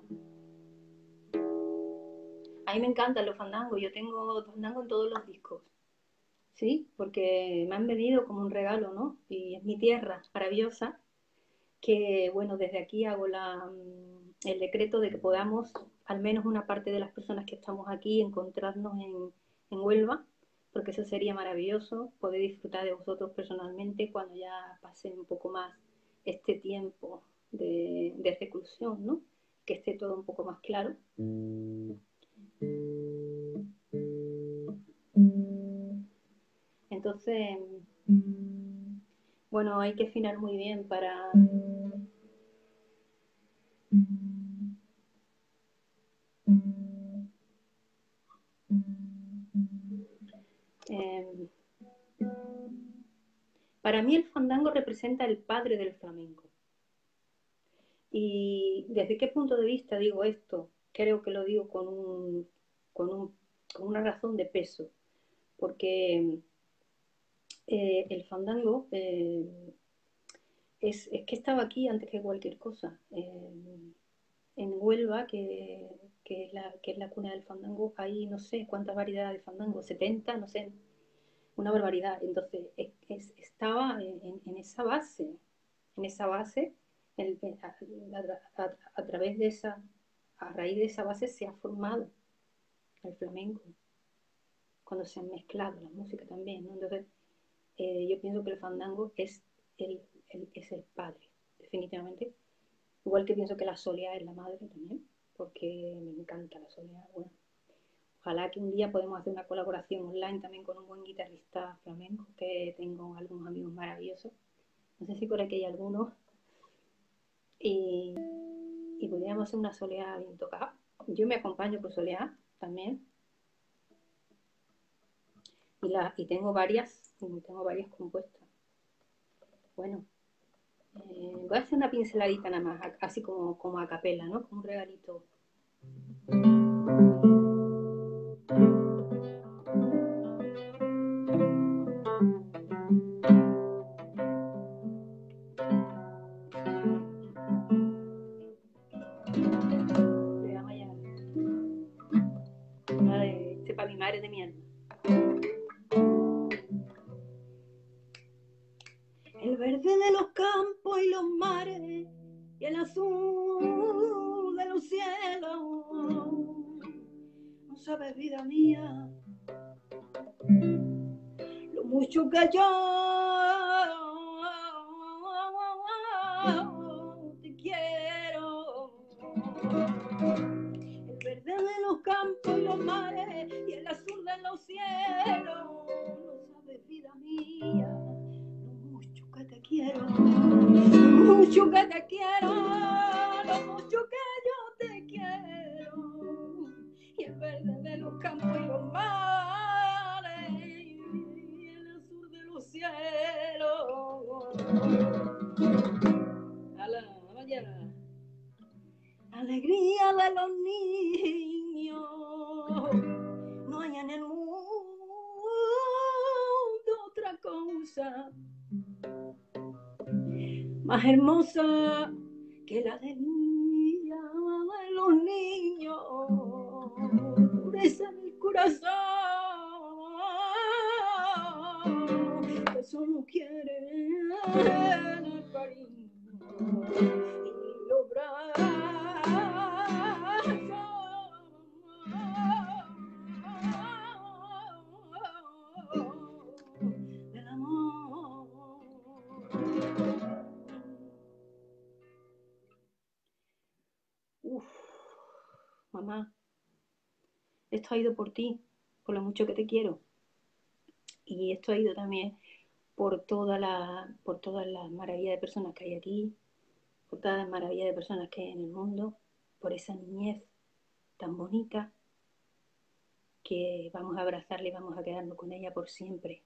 A mí me encantan los fandangos, yo tengo fandango en todos los discos, ¿sí? Porque me han venido como un regalo, ¿no? Y es mi tierra maravillosa, que bueno, desde aquí hago la, el decreto de que podamos, al menos una parte de las personas que estamos aquí, encontrarnos en, en Huelva, porque eso sería maravilloso, poder disfrutar de vosotros personalmente cuando ya pase un poco más este tiempo de, de reclusión, ¿no? Que esté todo un poco más claro. Entonces, bueno, hay que afinar muy bien para... Eh, para mí el fandango representa el padre del flamenco. ¿Y desde qué punto de vista digo esto? Creo que lo digo con, un, con, un, con una razón de peso, porque eh, el fandango eh, es, es, que estaba aquí antes que cualquier cosa. Eh, en Huelva, que, que, es la, que es la cuna del fandango, hay no sé cuántas variedades de fandango, setenta, no sé, una barbaridad. Entonces, es, es, estaba en, en, esa base, en esa base, el, a, a, a, través de esa, a raíz de esa base se ha formado el flamenco, cuando se han mezclado la música también, ¿no? Entonces, eh, yo pienso que el fandango es el, el, es el padre, definitivamente. Igual que pienso que la soleá es la madre también, porque me encanta la soleá. Bueno, ojalá que un día podamos hacer una colaboración online también con un buen guitarrista flamenco, que tengo algunos amigos maravillosos. No sé si por aquí hay algunos. Y, y podríamos hacer una soleá bien tocada. Yo me acompaño por soleá también. Y, la, y tengo varias, tengo varias compuestas. Bueno, eh, voy a hacer una pinceladita nada más, así como, como a capela, ¿no? Como un regalito. Este para mi madre de mi alma. El verde de los campos y los mares y el azul de los cielos. No sabes, vida mía, lo mucho que yo te quiero. El verde de los campos y los mares y el azul de los cielos. No sabes, vida mía, lo mucho que te quiero, lo mucho que te quiero, lo mucho que yo te quiero. Y el verde de los campos y los mares y el azul de los cielos. ¡Hala, vaya! Alegría de los niños, no hay en el mundo otra cosa más hermosa que la alegría de los niños, pureza del corazón, que solo quieren el cariño y los brazos del amor. Uf, mamá, esto ha ido por ti, por lo mucho que te quiero. Y esto ha ido también por toda la, por todas las maravillas de personas que hay aquí, por todas las maravillas de personas que hay en el mundo, por esa niñez tan bonita, que vamos a abrazarla y vamos a quedarnos con ella por siempre.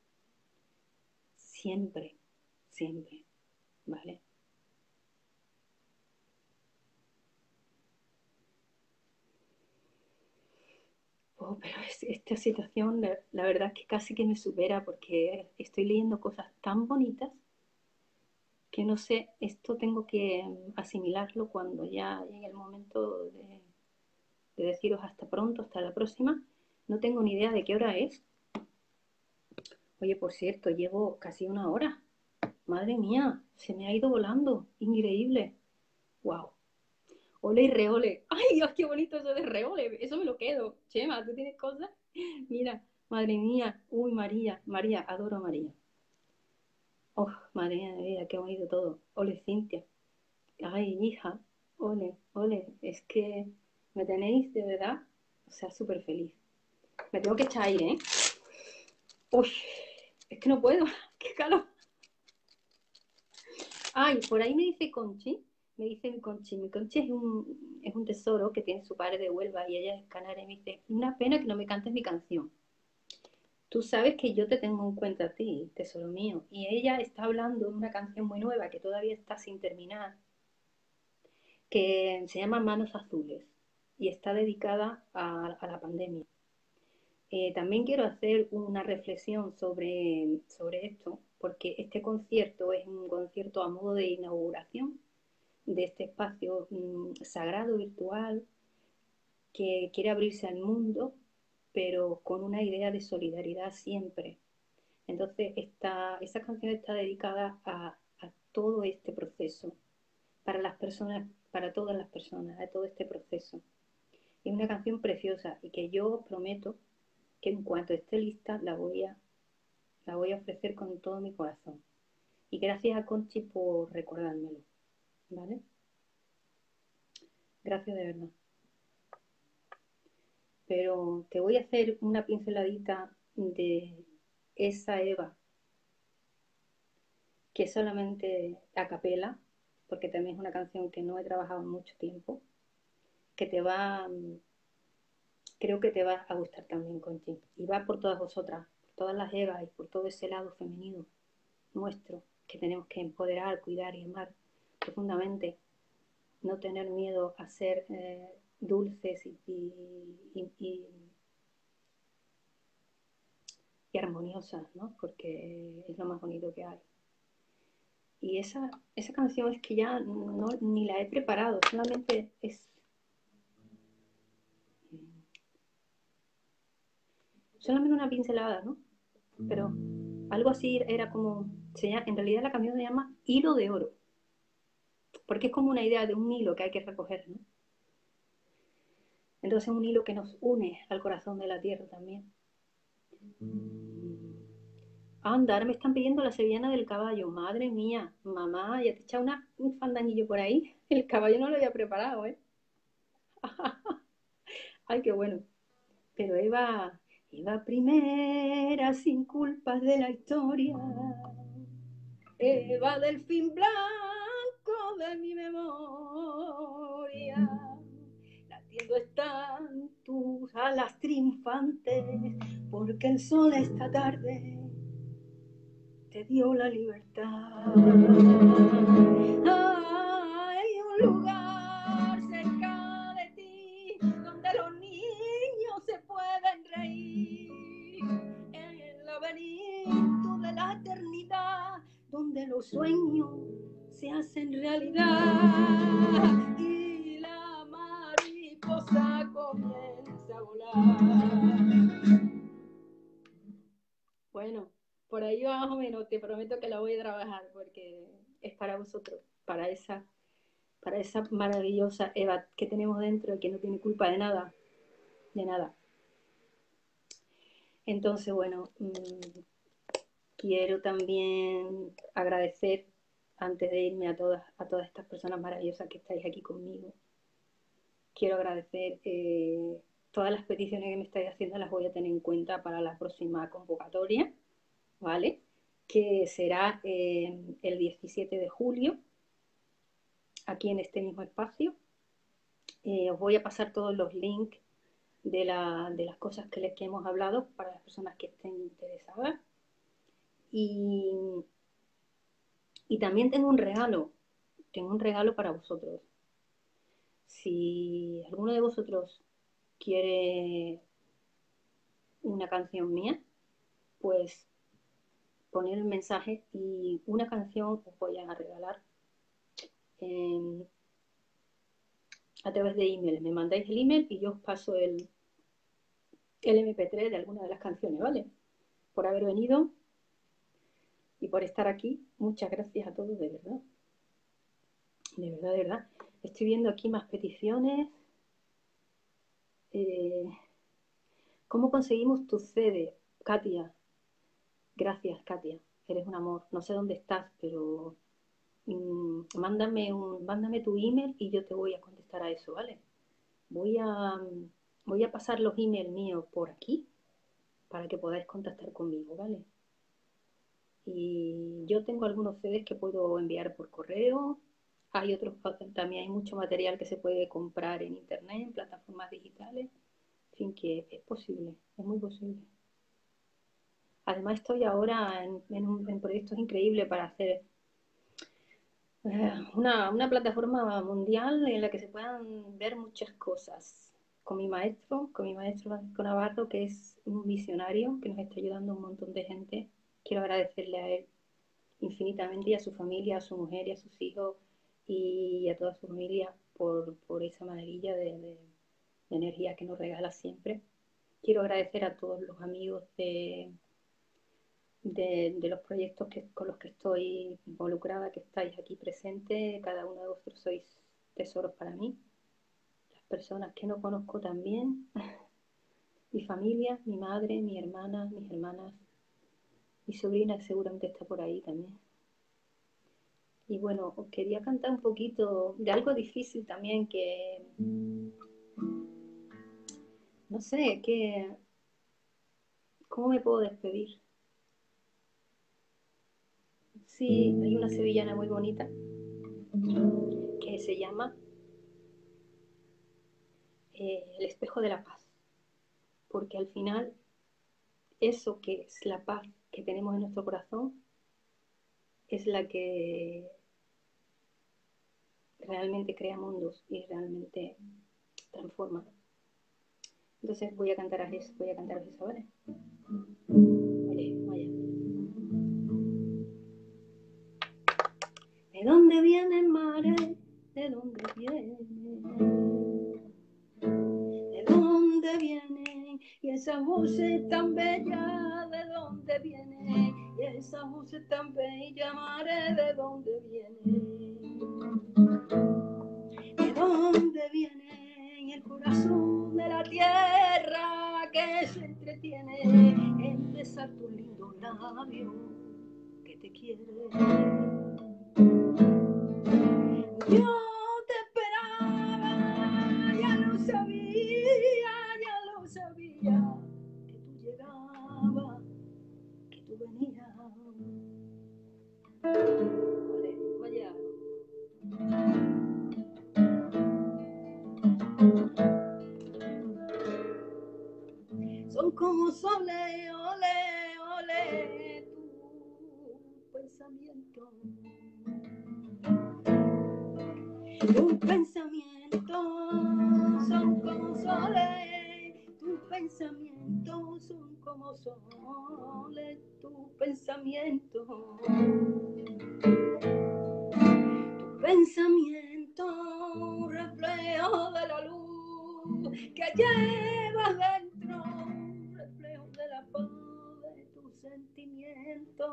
Siempre, siempre, ¿vale? Oh, pero es, esta situación, la, la verdad es que casi que me supera porque estoy leyendo cosas tan bonitas que no sé, esto tengo que asimilarlo cuando ya llegue el momento de, de deciros hasta pronto, hasta la próxima. No tengo ni idea de qué hora es. Oye, por cierto, llevo casi una hora. Madre mía, se me ha ido volando. Increíble. Wow. Ole y reole. Ay, Dios, qué bonito eso de reole. Eso me lo quedo. Chema, ¿tú tienes cosas? Mira, madre mía. Uy, María, María, adoro a María. Oh, madre mía de vida, qué bonito todo. Ole, Cintia. Ay, hija. Ole, ole. Es que me tenéis de verdad, o sea, súper feliz. Me tengo que echar aire, ¿eh? Uy, es que no puedo. Qué calor. Ay, por ahí me dice Conchi, me dice mi Conchi, mi Conchi es un, es un tesoro que tiene su padre de Huelva y ella es canaria y me dice, una pena que no me cantes mi canción. Tú sabes que yo te tengo en cuenta a ti, tesoro mío. Y ella está hablando de una canción muy nueva que todavía está sin terminar, que se llama Manos Azules y está dedicada a, a la pandemia. Eh, también quiero hacer una reflexión sobre, sobre esto, porque este concierto es un concierto a modo de inauguración de este espacio mmm, sagrado virtual que quiere abrirse al mundo, pero con una idea de solidaridad siempre. Entonces, esta, esa canción está dedicada a, a todo este proceso, para las personas, para todas las personas, a todo este proceso. Es una canción preciosa y que yo prometo que en cuanto esté lista la voy a, la voy a ofrecer con todo mi corazón. Y gracias a Conchi por recordármelo, ¿vale? Gracias de verdad. Pero te voy a hacer una pinceladita de esa Eva, que es solamente a capela, porque también es una canción que no he trabajado mucho tiempo, que te va, creo que te va a gustar también, Conchi. Y va por todas vosotras, por todas las Evas y por todo ese lado femenino nuestro, que tenemos que empoderar, cuidar y amar profundamente. No tener miedo a ser eh, dulces y, y, y, y armoniosas, ¿no? Porque es lo más bonito que hay. Y esa, esa canción es que ya no, ni la he preparado, solamente es solamente una pincelada, ¿no? Pero algo así era como, se llama, en realidad la canción se llama Hilo de Oro, porque es como una idea de un hilo que hay que recoger, ¿no? Entonces un hilo que nos une al corazón de la tierra también. Anda, ahora me están pidiendo la sevillana del caballo. Madre mía, mamá, ya te he echado una, un fandanillo por ahí. El caballo no lo había preparado, ¿eh? Ay, qué bueno. Pero Eva, Eva primera sin culpas de la historia. Eva del fin blanco de mi memoria. Latiendo están tus alas triunfantes, porque el sol esta tarde te dio la libertad. Hay un lugar cerca de ti donde los niños se pueden reír, en el laberinto de la eternidad, donde los sueños se hacen realidad y la mariposa comienza a volar. Bueno, por ahí más o menos, te prometo que la voy a trabajar porque es para vosotros, para esa, para esa maravillosa Eva que tenemos dentro y que no tiene culpa de nada, de nada. Entonces, bueno, mmm, quiero también agradecer antes de irme a todas, a todas estas personas maravillosas que estáis aquí conmigo. Quiero agradecer eh, todas las peticiones que me estáis haciendo, las voy a tener en cuenta para la próxima convocatoria, ¿vale? Que será eh, el diecisiete de julio aquí en este mismo espacio. Eh, os voy a pasar todos los links de, la, de las cosas que, les, que hemos hablado para las personas que estén interesadas. Y, y también tengo un regalo, tengo un regalo para vosotros. Si alguno de vosotros quiere una canción mía, pues poner el mensaje y una canción os voy a regalar eh, a través de email. Me mandáis el email y yo os paso el, el eme pe tres de alguna de las canciones, ¿vale? Por haber venido y por estar aquí. Muchas gracias a todos, de verdad. De verdad, de verdad. Estoy viendo aquí más peticiones. Eh, ¿Cómo conseguimos tu ce de? Katia. Gracias, Katia. Eres un amor. No sé dónde estás, pero mmm, mándame, un, mándame tu email y yo te voy a contestar a eso, ¿vale? Voy a, voy a pasar los emails míos por aquí para que podáis contactar conmigo, ¿vale? Y yo tengo algunos ce des que puedo enviar por correo. Hay otros, también hay mucho material que se puede comprar en internet, en plataformas digitales. En fin, que es posible, es muy posible. Además estoy ahora en, en, un, en proyectos increíbles para hacer eh, una, una plataforma mundial en la que se puedan ver muchas cosas. Con mi maestro, con mi maestro Francisco Navarro, que es un visionario que nos está ayudando a un montón de gente. Quiero agradecerle a él infinitamente y a su familia, a su mujer y a sus hijos y a toda su familia por, por esa maravilla de, de, de energía que nos regala siempre. Quiero agradecer a todos los amigos de, de, de los proyectos que, con los que estoy involucrada, que estáis aquí presentes. Cada uno de vosotros sois tesoros para mí. Las personas que no conozco también. Mi familia, mi madre, mi hermana, mis hermanas, mi sobrina que seguramente está por ahí también. Y bueno, os quería cantar un poquito de algo difícil también que, no sé, que, ¿cómo me puedo despedir? Sí, hay una sevillana muy bonita que se llama eh, El espejo de la paz, porque al final eso que es la paz que tenemos en nuestro corazón es la que realmente crea mundos y realmente transforma. Entonces voy a cantaros eso, voy a cantaros eso, ¿vale? Vale, vaya. ¿De dónde viene el mar? ¿De dónde viene? ¿De dónde viene? Y esa voz es tan bella, ¿de dónde viene? Y esa voz es tan bella, madre, ¿de dónde viene? ¿De dónde viene? En el corazón de la tierra que se entretiene en besar tu lindo labio que te quiere. Yo te esperaba, ya lo sabía, ya lo sabía, que tú llegabas, que tú venías. Vale, vaya. Son como sole, ole, ole, tu pensamiento. Tus pensamientos son como soles, tus pensamientos son como soles, tus pensamientos. Tu pensamiento, reflejo de la luz que llevas dentro, reflejo de la paz de tus sentimientos.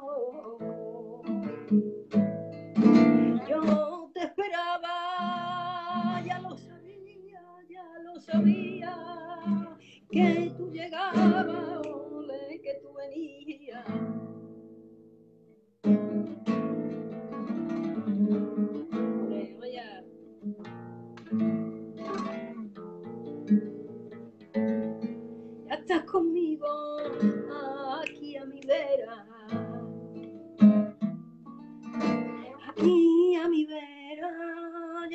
Yo te esperaba, ya lo sabía, ya lo sabía, que tú llegabas, ole, que tú venías. Ole, vaya. Ya estás conmigo, aquí a mi vera. Aquí a mi vera,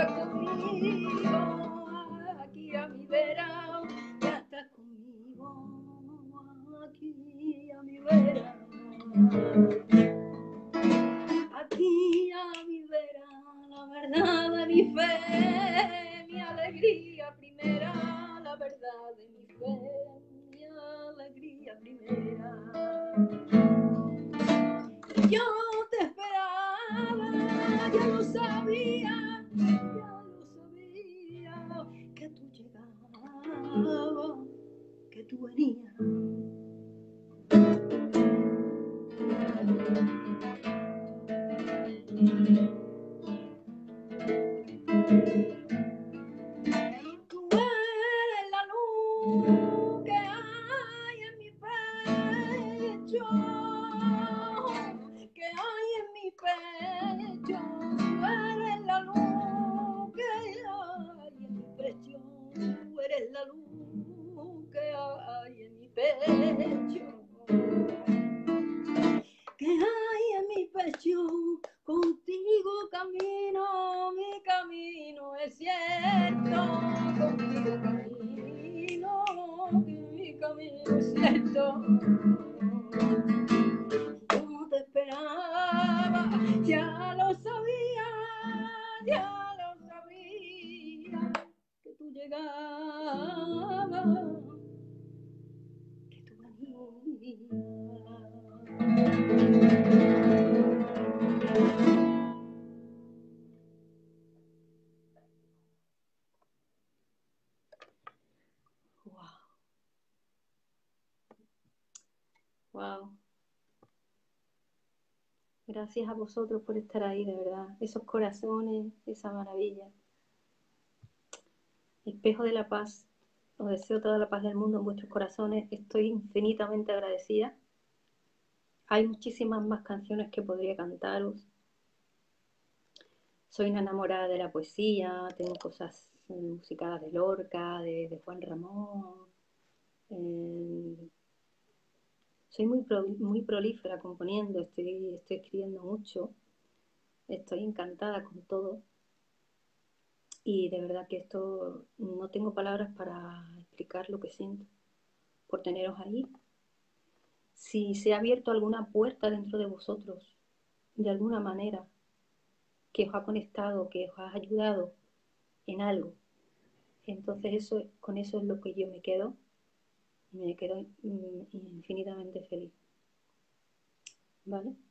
estás conmigo, aquí a mi vera, ya estás conmigo, aquí a mi vera. Aquí a mi vera, la verdad de mi fe, mi alegría primera, la verdad de mi fe, mi alegría primera. Yo te esperaba, ya lo sabía, ya lo sabía, que tú llegabas, que tú venías. Tú eres la luz que hay en mi pecho, que hay en mi pecho. Tú eres la luz que hay en mi pecho. Tú eres la luz que hay en mi pecho. Que hay en mi pecho, contigo camino, mi camino es cierto, contigo camino, mi camino es cierto. Yo te esperaba, ya lo sabía, ya lo sabía, que tú llegabas, que tú venías. Wow. Wow. Gracias a vosotros por estar ahí, de verdad. Esos corazones, esa maravilla. Espejo de la paz. Os deseo toda la paz del mundo en vuestros corazones. Estoy infinitamente agradecida. Hay muchísimas más canciones que podría cantaros. Soy una enamorada de la poesía. Tengo cosas musicadas de Lorca, de, de Juan Ramón. Eh, soy muy, pro, muy prolífera componiendo. Estoy, estoy escribiendo mucho. Estoy encantada con todo. Y de verdad que esto no tengo palabras para explicar lo que siento por teneros ahí. Si se ha abierto alguna puerta dentro de vosotros, de alguna manera, que os ha conectado, que os ha ayudado en algo, entonces eso, con eso es lo que yo me quedo, y me quedo infinitamente feliz. ¿Vale?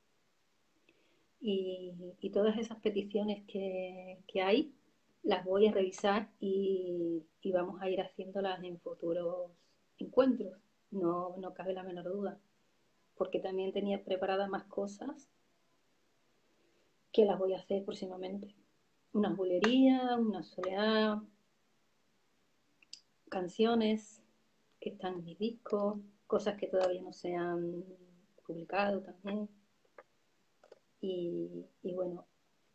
Y, y todas esas peticiones que, que hay, las voy a revisar y, y vamos a ir haciéndolas en futuros encuentros, no, no cabe la menor duda, porque también tenía preparadas más cosas que las voy a hacer próximamente. Unas bulerías, una soledad, canciones que están en mi disco, cosas que todavía no se han publicado también. Y, y bueno,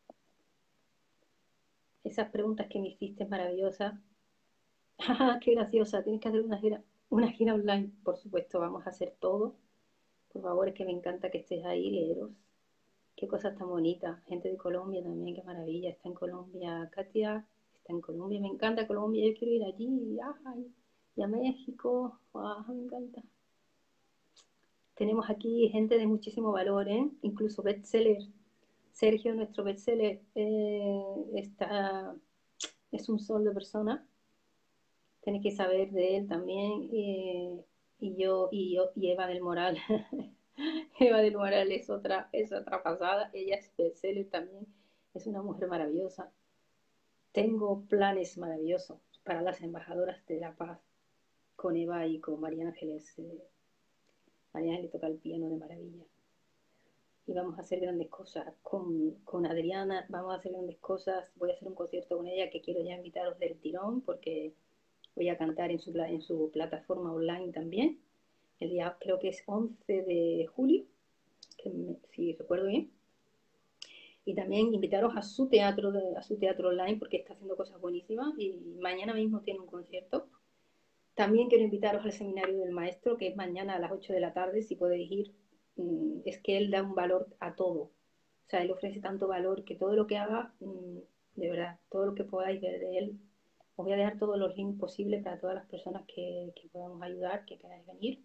esas preguntas que me hiciste maravillosas. ¡Qué graciosa! Tienes que hacer una gira, una gira online. Por supuesto, vamos a hacer todo. Por favor, es que me encanta que estés ahí, leeros. Qué cosas tan bonitas. Gente de Colombia también, qué maravilla. Está en Colombia Katia, está en Colombia. Me encanta Colombia, yo quiero ir allí. Ay, y a México. ¡Ah, me encanta! Tenemos aquí gente de muchísimo valor, ¿eh? Incluso bestsellers. Sergio, nuestro bestseller, eh, está, es un sol de persona. Tenéis que saber de él también. Eh, y yo, y yo, y Eva del Moral. Eva del Moral es otra, es otra pasada. Ella es bestseller también. Es una mujer maravillosa. Tengo planes maravillosos para las embajadoras de la paz con Eva y con María Ángeles. Eh, María Ángeles toca el piano de maravilla. Y vamos a hacer grandes cosas con, con Adriana, vamos a hacer grandes cosas, voy a hacer un concierto con ella que quiero ya invitaros del tirón porque voy a cantar en su, en su plataforma online también, el día creo que es once de julio, que me, si recuerdo bien, y también invitaros a su teatro, a su teatro online porque está haciendo cosas buenísimas y mañana mismo tiene un concierto. También quiero invitaros al seminario del maestro que es mañana a las ocho de la tarde, si podéis ir. Es que él da un valor a todo, o sea, él ofrece tanto valor que todo lo que haga de verdad, todo lo que podáis ver de él. Os voy a dejar todos los links posibles para todas las personas que, que podamos ayudar, que queráis venir.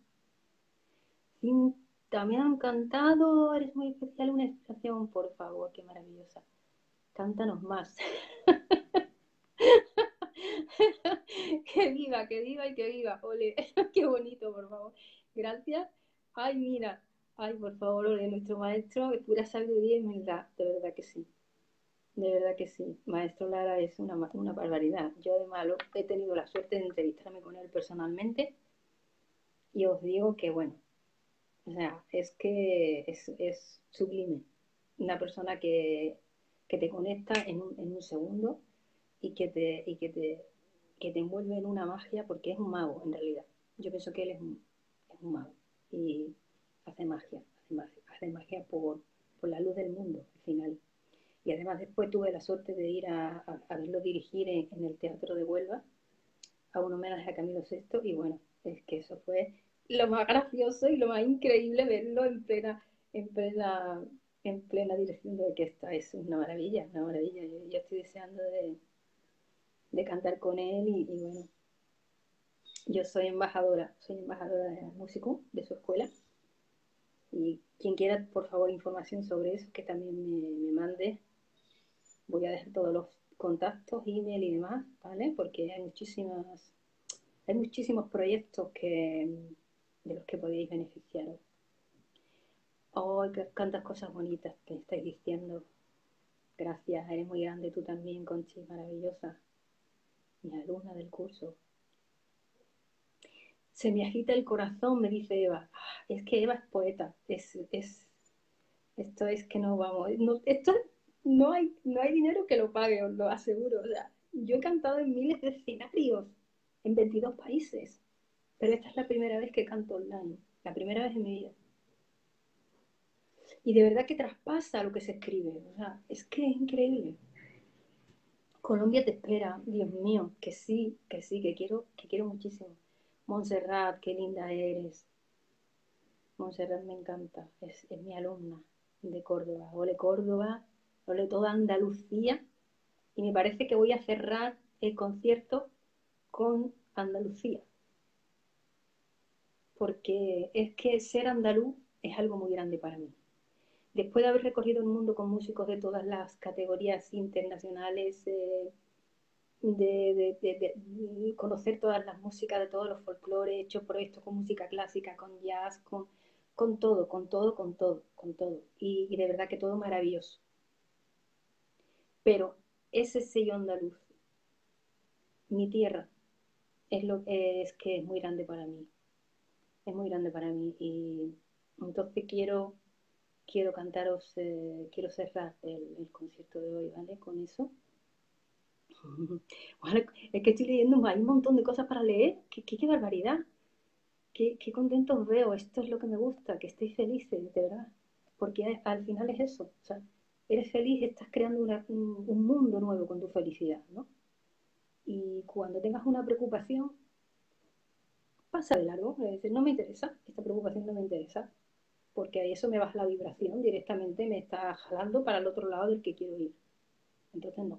Cinta, me ha encantado, eres muy especial, una inspiración, por favor, qué maravillosa. Cántanos más. Que viva, que viva y que viva, ole, qué bonito, por favor. Gracias. Ay, mira, ay, por favor, ole, nuestro maestro, pura sabiduría y humildad, de verdad que sí. De verdad que sí. Maestro Lara es una, una barbaridad. Yo además lo, he tenido la suerte de entrevistarme con él personalmente y os digo que, bueno, o sea, es que es, es sublime. Una persona que, que te conecta en un, en un segundo y que te, y que te, que te envuelve en una magia porque es un mago en realidad. Yo pienso que él es un, es un mago y hace magia, hace magia, hace magia por, por la luz del mundo al final. Y además después tuve la suerte de ir a, a, a verlo dirigir en, en el Teatro de Huelva, a un homenaje a Camilo sexto, y bueno, es que eso fue lo más gracioso y lo más increíble verlo en plena, en plena, en plena dirección de orquesta. Es una maravilla, una maravilla. Yo, yo estoy deseando de, de cantar con él y, y bueno, yo soy embajadora, soy embajadora de músico de su escuela. Y quien quiera, por favor, información sobre eso, que también me, me mande. Voy a dejar todos los contactos, email y demás, ¿vale? Porque hay muchísimas, hay muchísimos proyectos que, de los que podéis beneficiaros. ¡Oh, qué tantas cosas bonitas que estáis diciendo! Gracias, eres muy grande tú también, Conchi, maravillosa. Mi alumna del curso. Se me agita el corazón, me dice Eva. Ah, es que Eva es poeta. Es, es, esto es que no vamos. No, esto no hay, no hay dinero que lo pague, os lo aseguro. O sea, yo he cantado en miles de escenarios, en veintidós países. Pero esta es la primera vez que canto online. La primera vez en mi vida. Y de verdad que traspasa lo que se escribe. O sea, es que es increíble. Colombia te espera, Dios mío, que sí, que sí, que quiero, que quiero muchísimo. Montserrat, qué linda eres. Montserrat me encanta, es, es mi alumna de Córdoba. Ole Córdoba, ole toda Andalucía. Y me parece que voy a cerrar el concierto con Andalucía. Porque es que ser andaluz es algo muy grande para mí. Después de haber recorrido el mundo con músicos de todas las categorías internacionales, eh, de, de, de, de, conocer todas las músicas de todos los folclores, hecho proyectos con música clásica, con jazz, con, con todo, con todo, con todo, con todo. Y, y de verdad que todo maravilloso. Pero ese sello andaluz, mi tierra, es lo es que es muy grande para mí. Es muy grande para mí. Y entonces quiero, quiero cantaros, eh, quiero cerrar el, el concierto de hoy, ¿vale? Con eso. Bueno, es que estoy leyendo, hay un montón de cosas para leer. ¡Qué, qué, qué barbaridad! Qué, qué contentos os veo! Esto es lo que me gusta, que estéis felices, de verdad. Porque al final es eso. O sea, eres feliz, estás creando una, un, un mundo nuevo con tu felicidad, ¿no? Y cuando tengas una preocupación, pasa de largo. Es decir, no me interesa, esta preocupación no me interesa. Porque a eso me baja la vibración directamente, me está jalando para el otro lado del que quiero ir. Entonces no.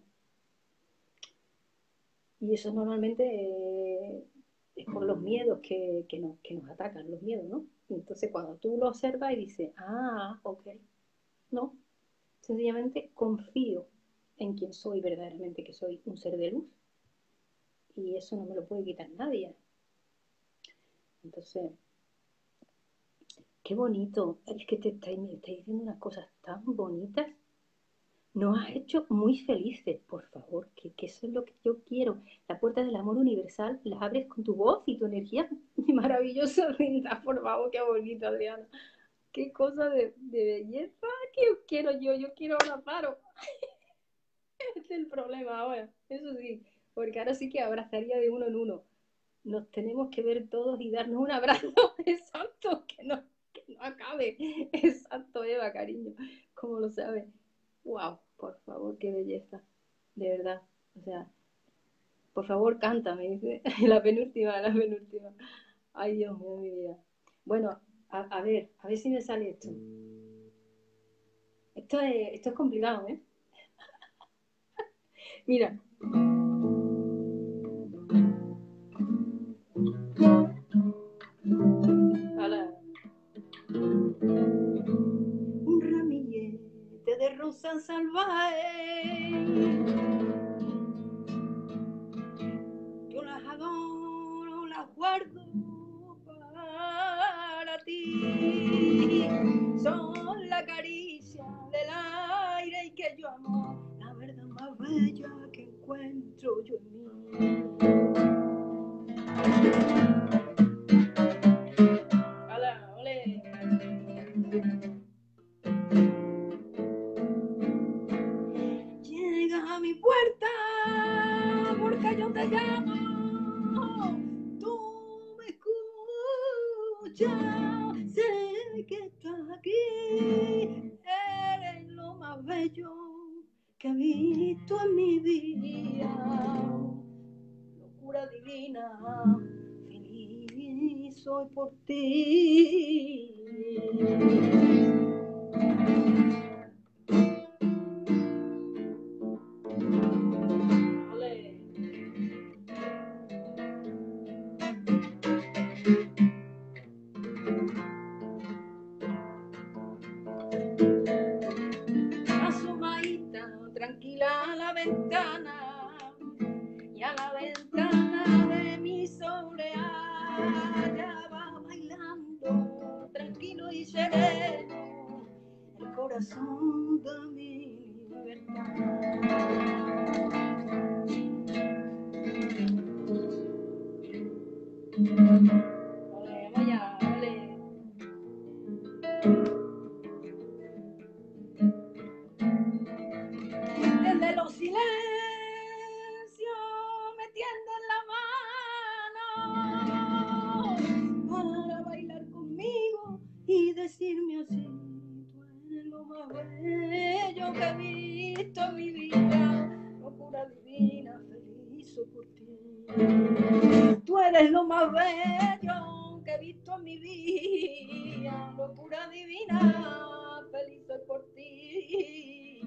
Y eso normalmente eh, es por los miedos que, que, nos, que nos atacan, los miedos, ¿no? Y entonces cuando tú lo observas y dices, ah, ok, no, sencillamente confío en quien soy verdaderamente, que soy un ser de luz, y eso no me lo puede quitar nadie. Entonces, qué bonito, es que te estáis, me estáis diciendo unas cosas tan bonitas. Nos has hecho muy felices, por favor, que, que eso es lo que yo quiero. La puerta del amor universal la abres con tu voz y tu energía maravillosa, linda, por favor, qué bonito, Adriana. Qué cosa de, de belleza que quiero yo, yo quiero abrazar. Ese es el problema ahora, eso sí, porque ahora sí que abrazaría de uno en uno. Nos tenemos que ver todos y darnos un abrazo, exacto, que no, que no acabe. Exacto, Eva, cariño, como lo sabes. Wow, por favor, qué belleza, de verdad. O sea, por favor, cántame, dice. La penúltima, la penúltima. Ay, Dios mío, mi vida. Bueno, a, a ver, a ver si me sale esto. Esto es, esto es complicado, ¿eh? Mira. Hola. Un ramillete de rosas salvajes, yo las adoro, las guardo para ti. Son la caricia del aire y que yo amo, la verdad más bella que encuentro yo en mí. ¡Hala, ole! Llega a mi puerta porque yo te llamo, tú me escuchas, sé que estás aquí, eres lo más bello que he visto en mi vida, locura divina, feliz soy por ti. Asomadita tranquila a la ventana y a la ventana de mi soleá ya va bailando tranquilo y sereno el corazón de mi libertad. Ole, vaya, ole. Desde los silencios me tienden la mano para bailar conmigo y decirme así: tú eres lo más bello que he visto en mi vida, locura divina, feliz soy por ti. Tú eres lo más bello que he visto en mi vida, locura divina, feliz soy por ti.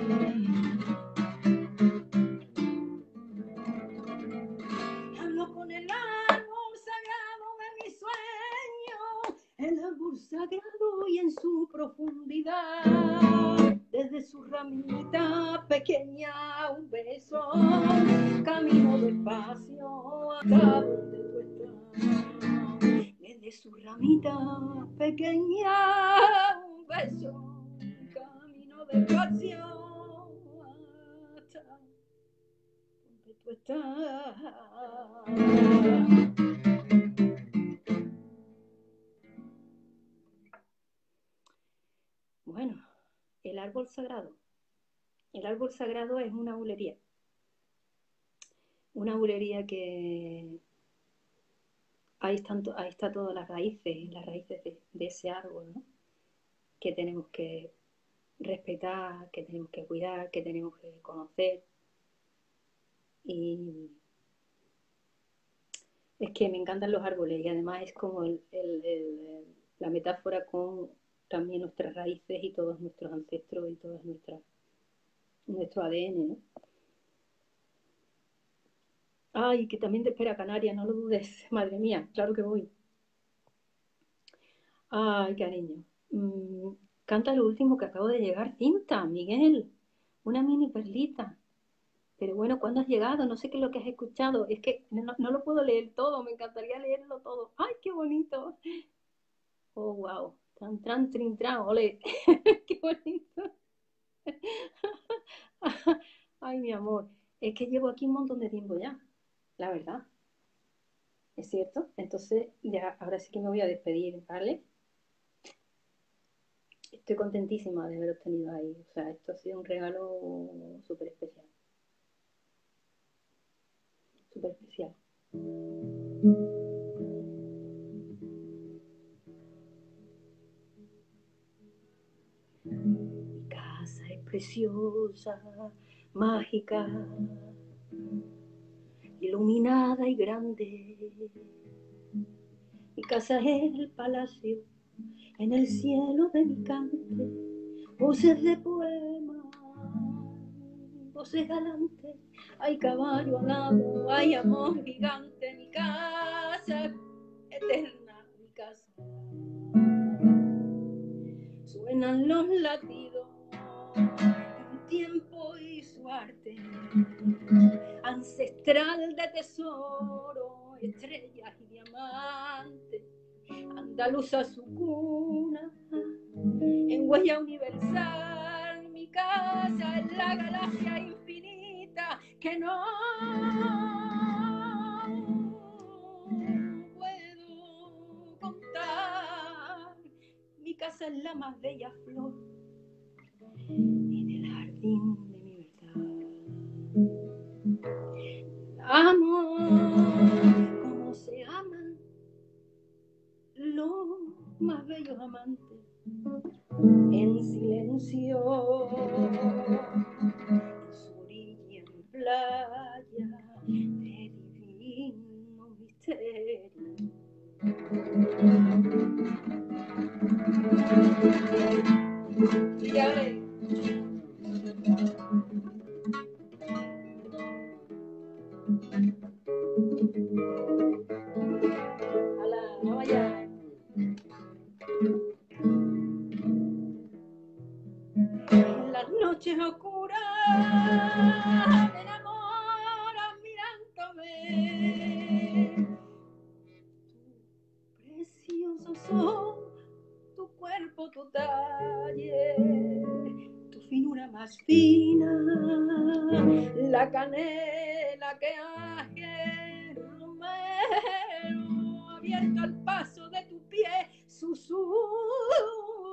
Hablo con el árbol sagrado de mi sueño, el árbol sagrado y en su profundidad, desde su ramita pequeña un beso, camino despacio acá donde tú estás, desde su ramita pequeña un beso, camino despacio hasta donde tú estás. Bueno, el árbol sagrado. El árbol sagrado es una bulería. Una bulería que ahí están, ahí está todas las raíces, las raíces de, de ese árbol, ¿no? Que tenemos que respetar, que tenemos que cuidar, que tenemos que conocer. Y es que me encantan los árboles y además es como el, el, el, la metáfora con también nuestras raíces y todos nuestros ancestros y todas nuestras nuestro A D N, ¿no? Ay, que también te espera Canarias, no lo dudes. Madre mía, claro que voy. Ay, cariño. Mm, canta lo último que acabo de llegar, cinta, Miguel. Una mini perlita. Pero bueno, ¿cuándo has llegado? No sé qué es lo que has escuchado. Es que no, no lo puedo leer todo, me encantaría leerlo todo. ¡Ay, qué bonito! Oh, wow. Tran, tran, trin, tran, ole. ¡Qué bonito! Ay, mi amor. Es que llevo aquí un montón de tiempo ya, la verdad. ¿Es cierto? Entonces, ya, ahora sí que me voy a despedir, ¿vale? Estoy contentísima de haberos tenido ahí. O sea, esto ha sido un regalo súper especial. Súper especial. Mi casa es preciosa, mágica, iluminada y grande. Mi casa es el palacio en el cielo de mi cante, voces de poema, voces galantes hay caballo alado, hay amor gigante, mi casa eterna, mi casa. Suenan los latidos de un tiempo y su arte ancestral de tesoro, estrellas y diamantes. Andaluza su cuna, en huella universal, mi casa es la galaxia infinita que no puedo contar. Mi casa es la más bella flor en el jardín de mi verdad. Amo como se aman los más bellos amantes en silencio, en su orilla en playa de divino misterio. Ya veré. Ala, no vaya. En las noches oscuras me enamoras mirándome. Preciosos son tu cuerpo, tu talle, tu finura más fina, la canela que hace romero, abierto al paso de tu pie, susurro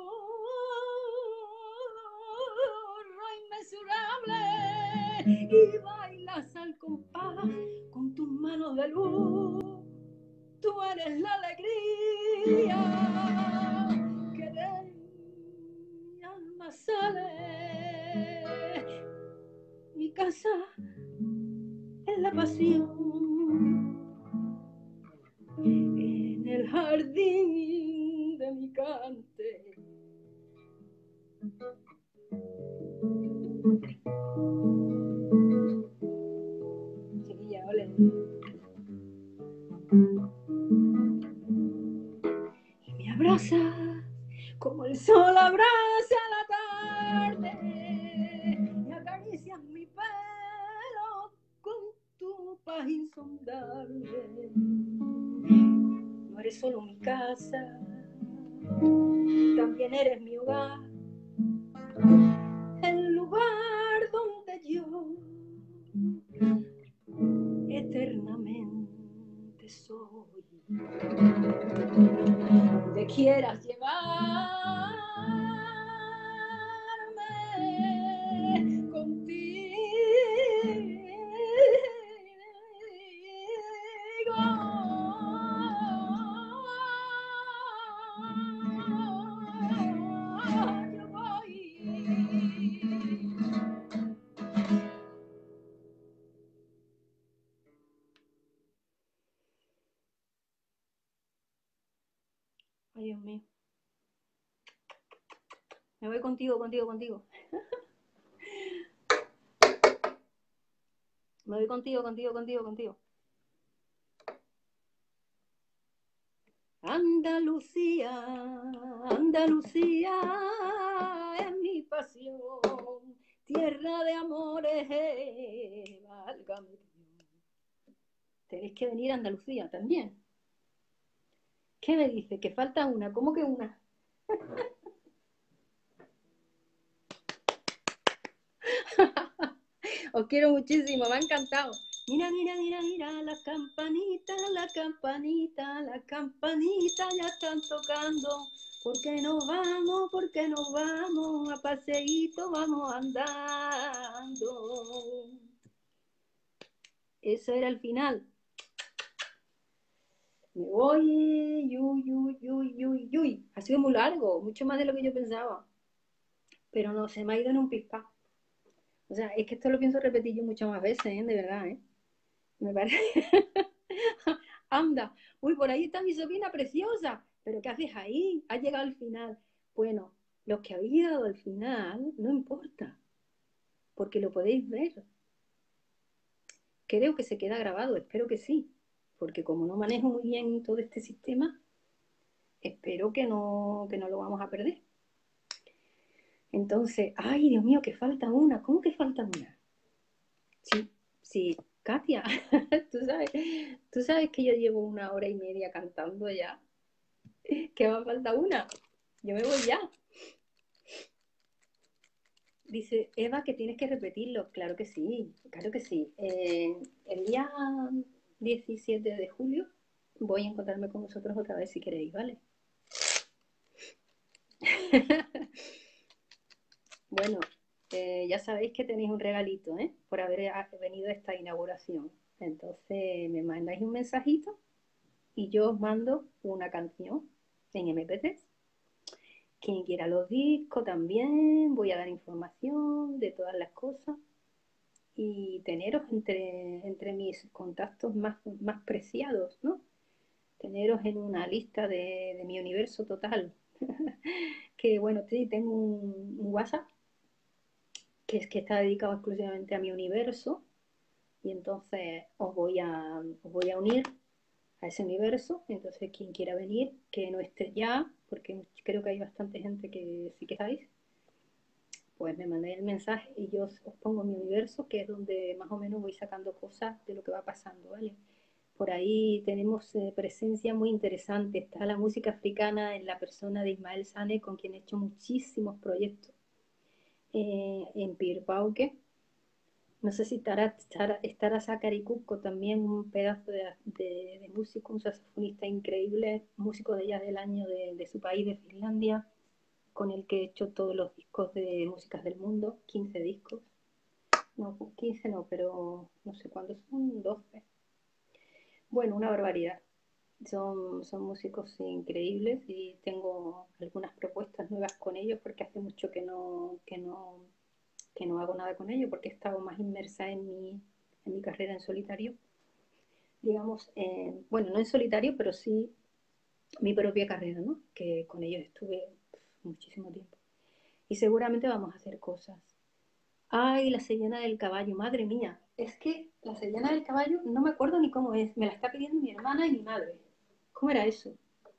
inmesurable, y bailas al compás con tus manos de luz. Tú eres la alegría que de mi alma sale. Mi casa es la pasión en el jardín de mi cante. Chiquilla, ole. Y me abraza como el sol abraza la tarde, y acaricias mi pelo con tu paz insondable. No eres solo mi casa, también eres mi hogar, el lugar donde yo eternamente soy. Donde quieras llevarme contigo, yo voy. Ay, Dios mío. Me voy contigo, contigo, contigo. Me voy contigo, contigo, contigo, contigo. Andalucía, Andalucía es mi pasión, tierra de amores, válgame Dios. Tenéis que venir a Andalucía también. ¿Qué me dice? Que falta una. ¿Cómo que una? Os quiero muchísimo, me ha encantado. Mira, mira, mira, mira, las campanitas, las campanitas, las campanitas ya están tocando. ¿Por qué nos vamos? ¿Por qué nos vamos? A paseíto vamos andando. Eso era el final. Me voy, yuy, yuy, yuy, yuy, yuy. Ha sido muy largo, mucho más de lo que yo pensaba. Pero no, se me ha ido en un pizca. O sea, es que esto lo pienso repetir yo muchas más veces, ¿eh? De verdad, ¿eh? Me parece. Anda, uy, por ahí está mi sobrina preciosa. ¿Pero qué haces ahí? Has llegado al final. Bueno, los que habéis llegado al final, no importa, porque lo podéis ver. creo que se queda grabado, espero que sí, porque como no manejo muy bien todo este sistema, espero que no, que no lo vamos a perder. Entonces, ay, Dios mío, que falta una. ¿Cómo que falta una? Sí, sí, Katia, tú sabes, tú sabes que yo llevo una hora y media cantando ya. Que va a falta una. Yo me voy ya. Dice Eva que tienes que repetirlo. Claro que sí, claro que sí. Eh, el día diecisiete de julio voy a encontrarme con vosotros otra vez si queréis, ¿vale? Bueno, eh, ya sabéis que tenéis un regalito, ¿eh? Por haber venido a esta inauguración. Entonces me mandáis un mensajito y yo os mando una canción en eme pe tres. Quien quiera los discos también, voy a dar información de todas las cosas y teneros entre, entre mis contactos más, más preciados, ¿no? Teneros en una lista de, de mi universo total. Que bueno, sí, tengo un, un WhatsApp que es que está dedicado exclusivamente a mi universo y entonces os voy a, os voy a unir a ese universo. Entonces, quien quiera venir, que no esté ya, porque creo que hay bastante gente que sí que estáis, pues me mandéis el mensaje y yo os, os pongo mi universo, que es donde más o menos voy sacando cosas de lo que va pasando, ¿vale? Por ahí tenemos eh, presencia muy interesante. Está la música africana en la persona de Ismael Sane, con quien he hecho muchísimos proyectos eh, en Pirpauque. No sé si estará, estará, estará Zachary Cuco también, un pedazo de, de, de músico, un saxofonista increíble, músico de ella del año de, de su país, de Finlandia, con el que he hecho todos los discos de músicas del mundo, quince discos. No, quince no, pero no sé cuántos son, doce. Bueno, una barbaridad. Son, son músicos increíbles y tengo algunas propuestas nuevas con ellos porque hace mucho que no, que no, que no hago nada con ellos porque he estado más inmersa en mi, en mi carrera en solitario. Digamos, eh, bueno, no en solitario, pero sí mi propia carrera, ¿no? Que con ellos estuve muchísimo tiempo. Y seguramente vamos a hacer cosas. Ay, la sevillana del caballo, madre mía. Es que la sevillana del caballo no me acuerdo ni cómo es. Me la está pidiendo mi hermana y mi madre. ¿Cómo era eso?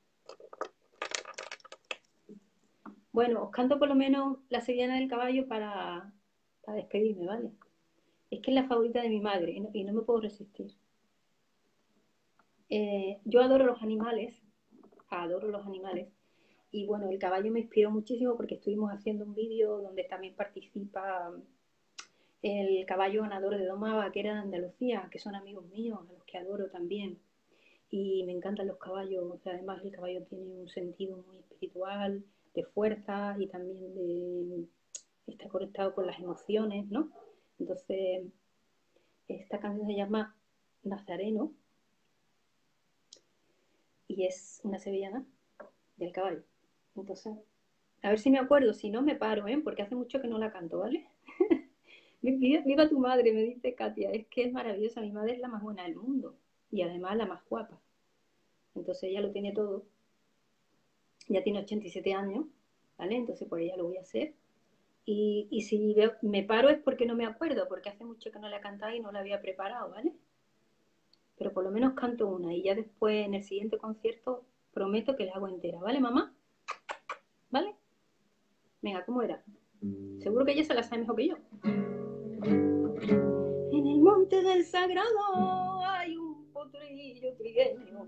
Bueno, os canto por lo menos la sevillana del caballo para, para despedirme, ¿vale? Es que es la favorita de mi madre y no, y no me puedo resistir. Eh, yo adoro los animales, adoro los animales. Y bueno, el caballo me inspiró muchísimo porque estuvimos haciendo un vídeo donde también participa el caballo ganador de Domaba, que era de Andalucía, que son amigos míos, a los que adoro también. Y me encantan los caballos, además el caballo tiene un sentido muy espiritual, de fuerza y también de, está conectado con las emociones, ¿no? Entonces, esta canción se llama Nazareno y es una sevillana del caballo. Entonces, a ver si me acuerdo, si no me paro, ¿eh? Porque hace mucho que no la canto, ¿vale? Viva, viva tu madre, me dice Katia, es que es maravillosa, mi madre es la más buena del mundo y además la más guapa. Entonces ella lo tiene todo, ya tiene ochenta y siete años, ¿vale? Entonces por ella lo voy a hacer. Y, y si veo, me paro es porque no me acuerdo, porque hace mucho que no la cantaba y no la había preparado, ¿vale? Pero por lo menos canto una y ya después en el siguiente concierto prometo que la hago entera, ¿vale, mamá? ¿Vale? Venga, ¿cómo era? Seguro que ella se la sabe mejor que yo. En el monte del sagrado hay un potrillo trigueño.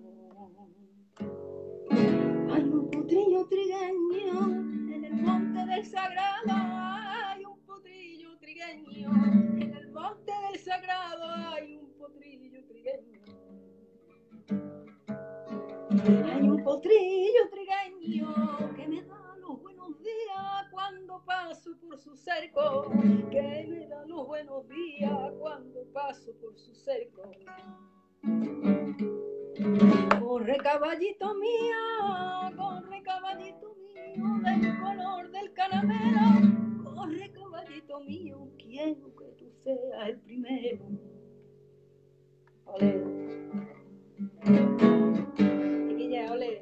Hay un potrillo trigueño. En el monte del sagrado hay un potrillo trigueño. En el monte del sagrado hay un potrillo trigueño. Hay un potrillo trigueño que me da los buenos días cuando paso por su cerco, que me da los buenos días cuando paso por su cerco. Corre caballito mío, corre caballito mío, del color del caramelo, corre caballito mío, quiero que tú seas el primero. Olé. Chiquilla, olé.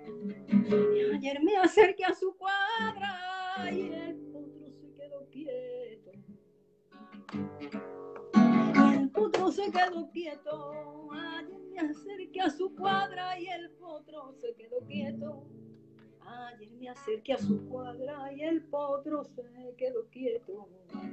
Ayer me acerqué a su cuadra y el potro se quedó quieto. Ayer me acerqué a su cuadra y el potro se quedó quieto. Ayer me acerqué a su cuadra y el potro se quedó quieto.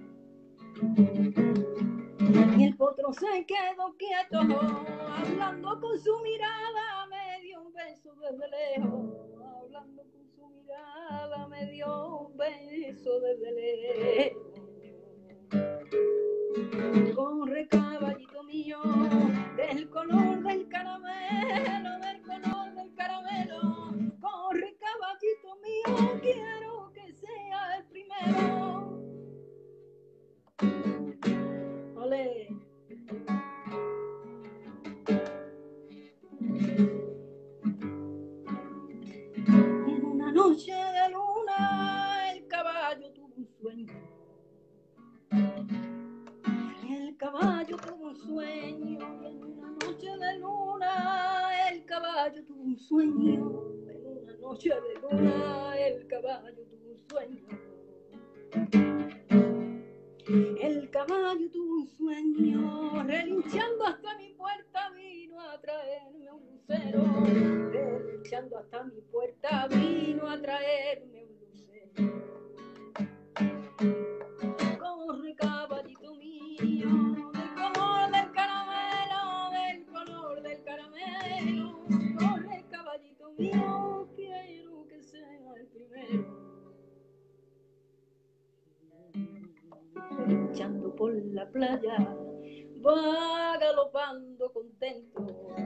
Y el potro se quedó quieto, hablando con su mirada, me dio un beso desde lejos. Hablando con su mirada, me dio un beso desde lejos. Corre, caballito mío, del color del caramelo, del color del caramelo. Corre, caballito mío, quiero que sea el primero. Olé. En una noche de luna el caballo tuvo un sueño. El caballo tuvo un sueño. En una noche de luna el caballo tuvo un sueño. En una noche de luna el caballo tuvo un sueño. El caballo tuvo un sueño, relinchando hasta mi puerta vino a traerme un lucero. Relinchando hasta mi puerta vino a traerme un lucero. Corre, caballito mío, del color del caramelo, del color del caramelo. Corre, caballito mío, quiero que sea el primero. Relinchando por la playa, va galopando contento.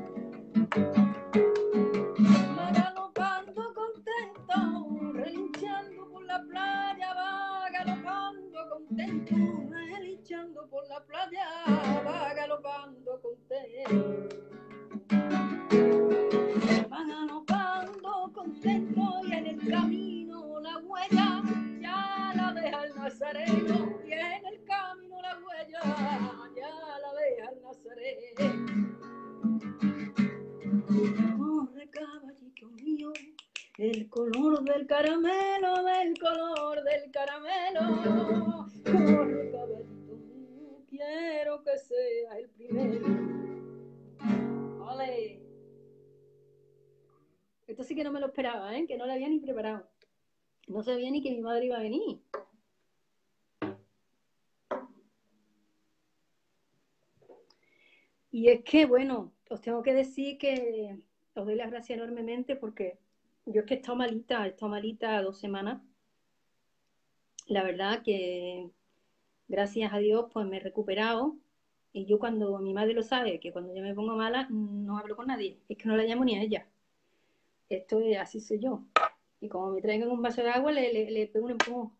Va galopando contento, relinchando por la playa, va galopando contento. Relinchando por la playa, va galopando contento. Va galopando contento y en el camino la huella ya la deja el nazareno. Y en el camino la huella ya la deja el nazareno. Corre, caballito mío, el color del caramelo, del color del caramelo. Corre, caballito mío, quiero que sea el primero. ¡Ole! Esto sí que no me lo esperaba, ¿eh? Que no lo había ni preparado. No sabía ni que mi madre iba a venir. Y es que, bueno, os tengo que decir que os doy las gracias enormemente porque yo es que he estado malita, he estado malita dos semanas. La verdad que, gracias a Dios, pues me he recuperado. Y yo cuando, mi madre lo sabe, que cuando yo me pongo mala no hablo con nadie. Es que no la llamo ni a ella. Esto es, así soy yo. Y como me traigan un vaso de agua, le, le, le pego un empujón.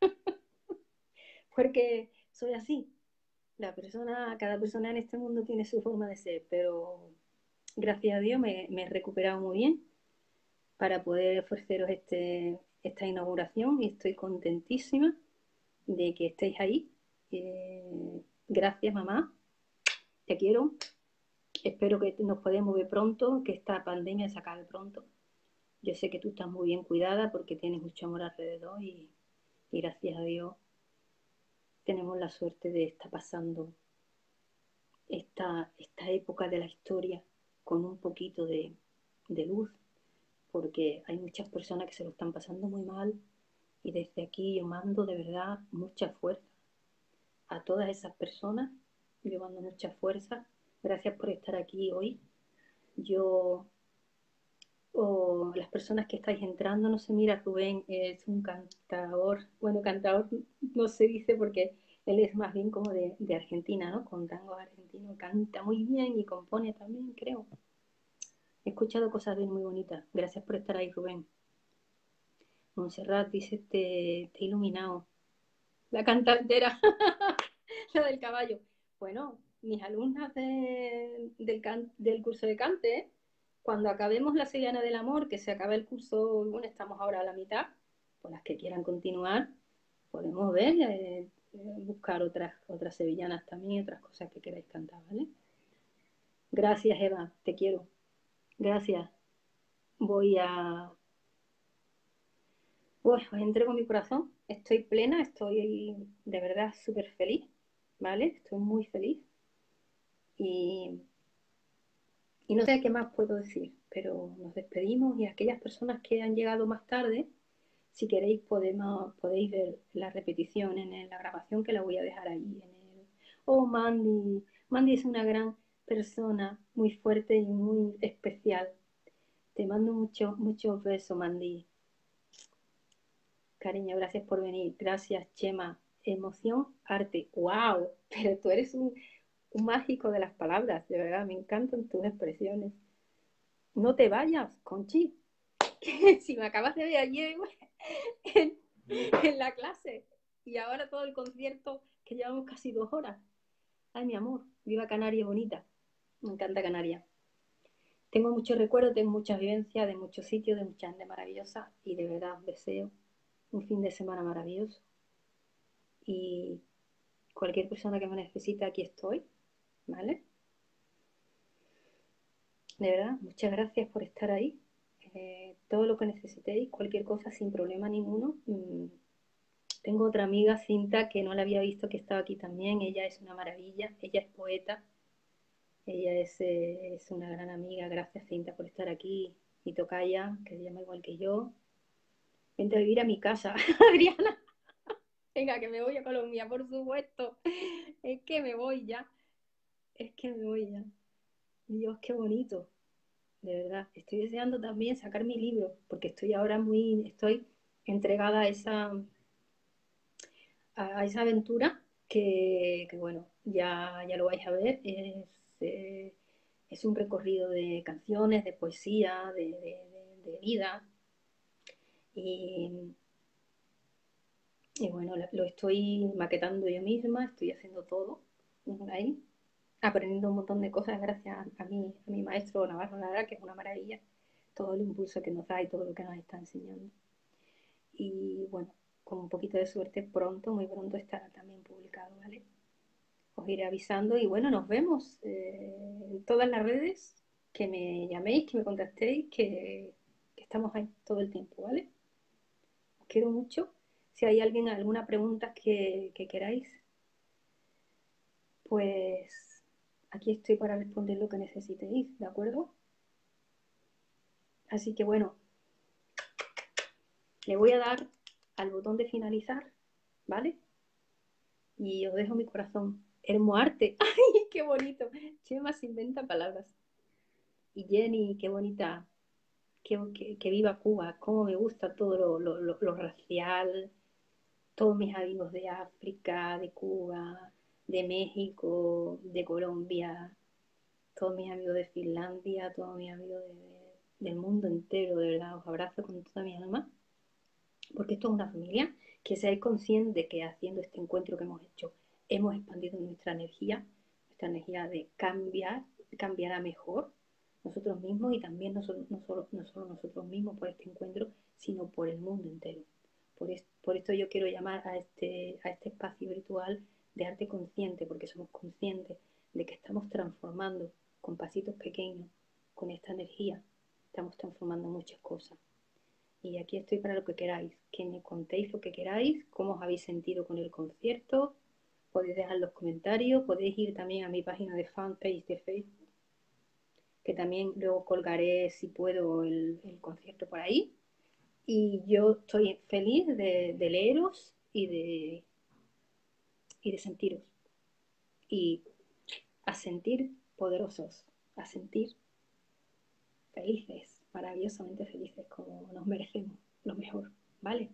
Porque soy así. La persona, cada persona en este mundo tiene su forma de ser, pero gracias a Dios me, me he recuperado muy bien para poder ofreceros este, esta inauguración y estoy contentísima de que estéis ahí. Eh, gracias, mamá. Te quiero. Espero que nos podamos ver pronto, que esta pandemia se acabe pronto. Yo sé que tú estás muy bien cuidada porque tienes mucho amor alrededor y, y gracias a Dios tenemos la suerte de estar pasando esta, esta época de la historia con un poquito de, de luz, porque hay muchas personas que se lo están pasando muy mal y desde aquí yo mando de verdad mucha fuerza a todas esas personas, yo mando mucha fuerza. Gracias por estar aquí hoy. Yo, o las personas que estáis entrando, no sé, mira, Rubén es un cantador, bueno, cantador no se dice porque él es más bien como de, de Argentina, ¿no? Con tango argentino, canta muy bien y compone también, creo. He escuchado cosas de él muy bonitas. Gracias por estar ahí, Rubén. Montserrat dice, te, te he iluminado. La cantantera, la del caballo. Bueno, mis alumnas de, del, can, del curso de cante, cuando acabemos la Sevillana del Amor, que se acaba el curso, bueno, estamos ahora a la mitad, pues las que quieran continuar, podemos ver, eh, buscar otras, otras sevillanas también, otras cosas que queráis cantar, ¿vale? Gracias, Eva, te quiero. Gracias. Voy a... Pues os entrego mi corazón. Estoy plena, estoy de verdad súper feliz, ¿vale? Estoy muy feliz. Y Y no sé qué más puedo decir, pero nos despedimos y aquellas personas que han llegado más tarde, si queréis podemos, podéis ver la repetición en la grabación que la voy a dejar ahí. En el... Oh, Mandy. Mandy es una gran persona, muy fuerte y muy especial. Te mando muchos, muchos besos, Mandy. Cariño, gracias por venir. Gracias, Chema. Emoción, arte. ¡Wow! Pero tú eres un, un mágico de las palabras, de verdad. Me encantan tus expresiones. No te vayas, Conchi. Que si me acabas de ver ayer en, en la clase y ahora todo el concierto que llevamos casi dos horas. Ay, mi amor, viva Canarias bonita. Me encanta Canarias. Tengo muchos recuerdos, tengo muchas vivencias de muchos sitios, de mucha gente maravillosa y de verdad os deseo un fin de semana maravilloso. Y cualquier persona que me necesite, aquí estoy, ¿vale? De verdad, muchas gracias por estar ahí. Eh, todo lo que necesitéis, cualquier cosa sin problema ninguno. Mm, tengo otra amiga, Cinta, que no la había visto, que estaba aquí también. Ella es una maravilla, ella es poeta, ella es, eh, es una gran amiga. Gracias, Cinta, por estar aquí. Mi tocaya, que se llama igual que yo. Vente a vivir a mi casa, Adriana. Venga, que me voy a Colombia, por supuesto. Es que me voy ya. Es que me voy ya. Dios, qué bonito. De verdad. Estoy deseando también sacar mi libro, porque estoy ahora muy, estoy entregada a esa, a esa aventura que, que, bueno, ya, ya lo vais a ver. Es, eh, es un recorrido de canciones, de poesía, de, de, de, de vida. Y, y, bueno, lo estoy maquetando yo misma, estoy haciendo todo ahí, aprendiendo un montón de cosas gracias a mi, a mi maestro Navarro Lara, que es una maravilla, todo el impulso que nos da y todo lo que nos está enseñando. Y bueno, con un poquito de suerte, pronto, muy pronto estará también publicado, ¿vale? Os iré avisando y bueno, nos vemos eh, en todas las redes, que me llaméis, que me contactéis, que, que estamos ahí todo el tiempo, ¿vale? Os quiero mucho. Si hay alguien, alguna pregunta que, que queráis, pues aquí estoy para responder lo que necesitéis, ¿de acuerdo? Así que bueno, le voy a dar al botón de finalizar, ¿vale? Y os dejo mi corazón. Hermoarte. ¡Ay, qué bonito! Chema se inventa palabras. Y Jenny, qué bonita. Que, que, que viva Cuba. Cómo me gusta todo lo, lo, lo, lo racial. Todos mis amigos de África, de Cuba, de México, de Colombia. Todos mis amigos de Finlandia, todos mis amigos de, de, del mundo entero. De verdad, os abrazo con toda mi alma. Porque esto es una familia, que seáis conscientes de que haciendo este encuentro que hemos hecho, hemos expandido nuestra energía, nuestra energía de cambiar, cambiar a mejor nosotros mismos y también no solo, no solo, no solo nosotros mismos por este encuentro, sino por el mundo entero. Por, es, por esto yo quiero llamar a este, a este espacio virtual de arte consciente, porque somos conscientes de que estamos transformando con pasitos pequeños, con esta energía, estamos transformando muchas cosas. Y aquí estoy para lo que queráis, que me contéis lo que queráis, cómo os habéis sentido con el concierto, podéis dejar los comentarios, podéis ir también a mi página de fanpage de Facebook, que también luego colgaré, si puedo, el, el concierto por ahí. Y yo estoy feliz de, de leeros y de, y de sentiros. Y a sentir poderosos, a sentir felices, maravillosamente felices, como nos merecemos lo mejor, ¿vale?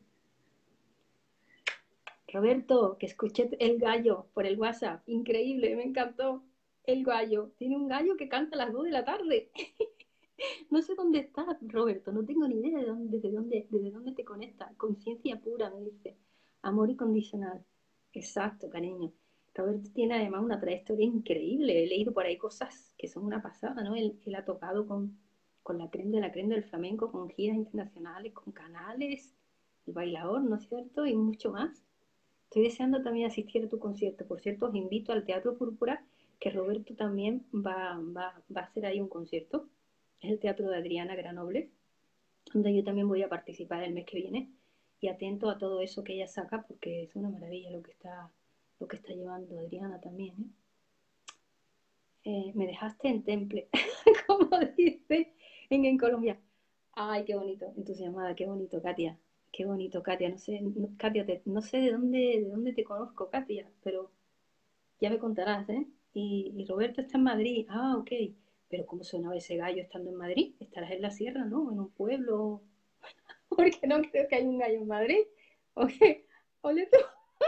Roberto, que escuché el gallo por el WhatsApp. Increíble, me encantó. El gallo. Tiene un gallo que canta a las dos de la tarde. No sé dónde está, Roberto. No tengo ni idea de dónde, desde dónde, desde dónde te conecta. Conciencia pura, me dice. Amor incondicional. Exacto, cariño. Roberto tiene además una trayectoria increíble. He leído por ahí cosas que son una pasada, ¿no? Él, él ha tocado con, con la crema de la crema del flamenco, con giras internacionales, con canales, el bailador, ¿no es cierto? Y mucho más. Estoy deseando también asistir a tu concierto. Por cierto, os invito al Teatro Púrpura, que Roberto también va, va, va a hacer ahí un concierto. Es el teatro de Adriana Granoble, donde yo también voy a participar el mes que viene. Y atento a todo eso que ella saca, porque es una maravilla lo que está, lo que está llevando Adriana también. ¿eh? Eh, me dejaste en temple. como dice en, en Colombia. Ay, qué bonito, entusiasmada, qué bonito, Katia. Qué bonito, Katia. No sé, no, Katia, te- no sé de dónde, de dónde te conozco, Katia, pero ya me contarás, ¿eh? Y, y Roberto está en Madrid. Ah, ok. Pero ¿cómo sonaba ese gallo estando en Madrid? Estarás en la sierra, ¿no? En un pueblo. Porque no creo que haya un gallo en Madrid. Ok. Ole tú.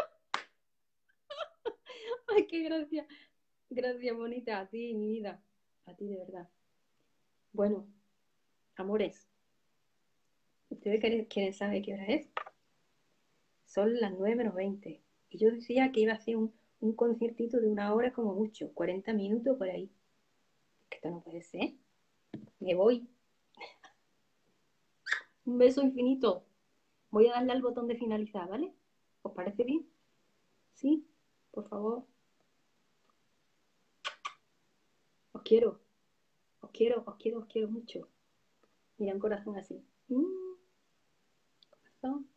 Ay, qué gracia. Gracias, bonita. A ti, mi vida. A ti, de verdad. Bueno, amores, ¿ustedes quieren, quieren saber qué hora es? Son las nueve menos veinte. Y yo decía que iba a hacer un, un conciertito de una hora como mucho, cuarenta minutos por ahí. Que esto no puede ser. Me voy. Un beso infinito. Voy a darle al botón de finalizar, ¿vale? ¿Os parece bien? ¿Sí? Por favor. Os quiero, os quiero, os quiero, os quiero mucho. Mira un corazón así. Mm, corazón.